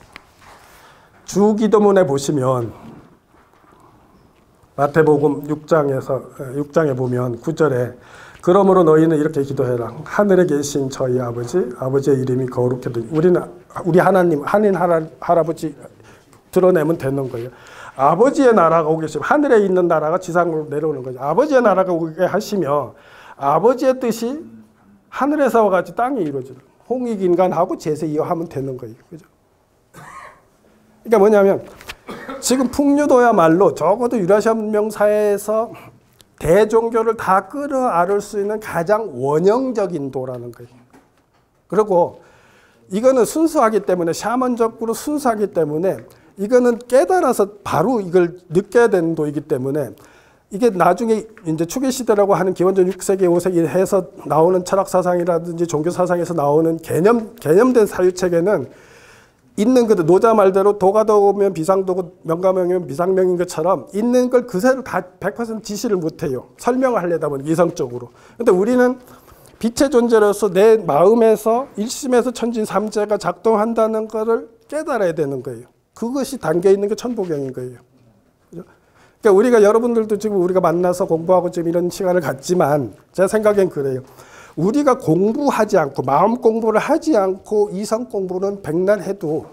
주기도문에 보시면 마태복음 육 장에서 육 장에 보면 구 절에 그러므로 너희는 이렇게 기도해라. 하늘에 계신 저희 아버지, 아버지의 이름이 거룩해 되니 우리는 우리 하나님, 한인 할아, 할아버지 드러내면 되는 거예요. 아버지의 나라가 오게 하시면 하늘에 있는 나라가 지상으로 내려오는 거죠. 아버지의 나라가 오게 하시며 아버지의 뜻이 하늘에서와 같이 땅에 이루어지는 홍익인간하고 제세 이어하면 되는 거예요. 그죠? 그러니까 뭐냐면 지금 풍류도야말로 적어도 유라시아 문명사에서 대종교를 다 끌어안을 수 있는 가장 원형적인 도라는 거예요. 그리고 이거는 순수하기 때문에 샤먼적으로 순수하기 때문에 이거는 깨달아서 바로 이걸 느껴야 되는 도이기 때문에 이게 나중에 이제 추계시대라고 하는 기원전 육 세기, 오 세기 해서 나오는 철학사상이라든지 종교사상에서 나오는 개념, 개념된 사유체계는 있는 그대로 노자 말대로 도가 오면 비상도고 명가명이면 비상명인 것처럼 있는 걸 그대로 다 백 퍼센트 지시를 못해요. 설명을 하려다 보니 이성적으로. 근데 우리는 빛의 존재로서 내 마음에서 일심에서 천진 삼재가 작동한다는 것을 깨달아야 되는 거예요. 그것이 담겨 있는 게 천부경인 거예요. 그죠? 그러니까 우리가 여러분들도 지금 우리가 만나서 공부하고 지금 이런 시간을 갖지만 제 생각엔 그래요. 우리가 공부하지 않고 마음 공부를 하지 않고 이성 공부는 백날 해도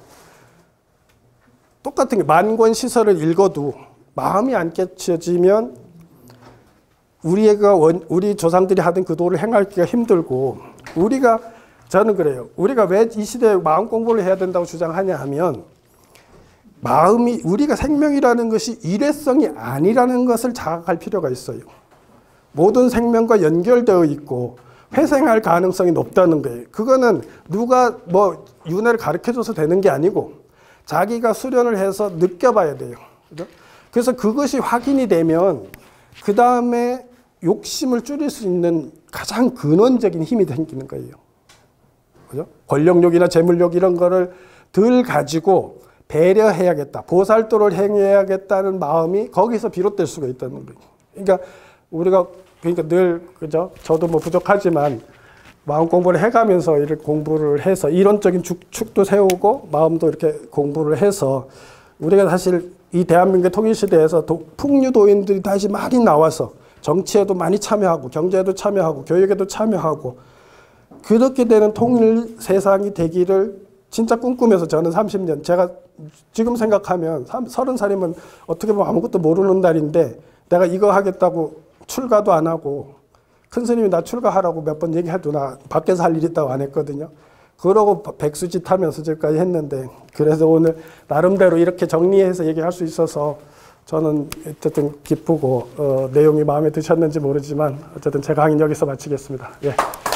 똑같은 게 만권 시설을 읽어도 마음이 안 깨쳐지면 우리가 원, 우리 조상들이 하던 그 도를 행하기가 힘들고 우리가 저는 그래요. 우리가 왜 이 시대에 마음 공부를 해야 된다고 주장하냐 하면 마음이 우리가 생명이라는 것이 일회성이 아니라는 것을 자각할 필요가 있어요. 모든 생명과 연결되어 있고 회생할 가능성이 높다는 거예요. 그거는 누가 뭐 윤회를 가르쳐줘서 되는 게 아니고 자기가 수련을 해서 느껴봐야 돼요. 그죠? 그래서 그것이 확인이 되면 그 다음에 욕심을 줄일 수 있는 가장 근원적인 힘이 생기는 거예요. 그죠? 권력욕이나 재물욕 이런 거를 덜 가지고 배려해야겠다. 보살도를 행해야겠다는 마음이 거기서 비롯될 수가 있다는 거예요. 그러니까 우리가 그러니까 늘 그죠? 저도 뭐 부족하지만 마음 공부를 해가면서 이렇게 공부를 해서 이론적인 축도 세우고 마음도 이렇게 공부를 해서 우리가 사실 이 대한민국 통일시대에서 도, 풍류도인들이 다시 많이 나와서 정치에도 많이 참여하고 경제에도 참여하고 교육에도 참여하고 그렇게 되는 통일 세상이 되기를 진짜 꿈꾸면서 저는 삼십 년 제가 지금 생각하면 서른 살이면 어떻게 보면 아무것도 모르는 날인데 내가 이거 하겠다고 출가도 안 하고 큰 스님이 나 출가하라고 몇 번 얘기해도 나 밖에서 할 일 있다고 안 했거든요. 그러고 백수짓 하면서 지금까지 했는데 그래서 오늘 나름대로 이렇게 정리해서 얘기할 수 있어서 저는 어쨌든 기쁘고 어, 내용이 마음에 드셨는지 모르지만 어쨌든 제 강의는 여기서 마치겠습니다. 예.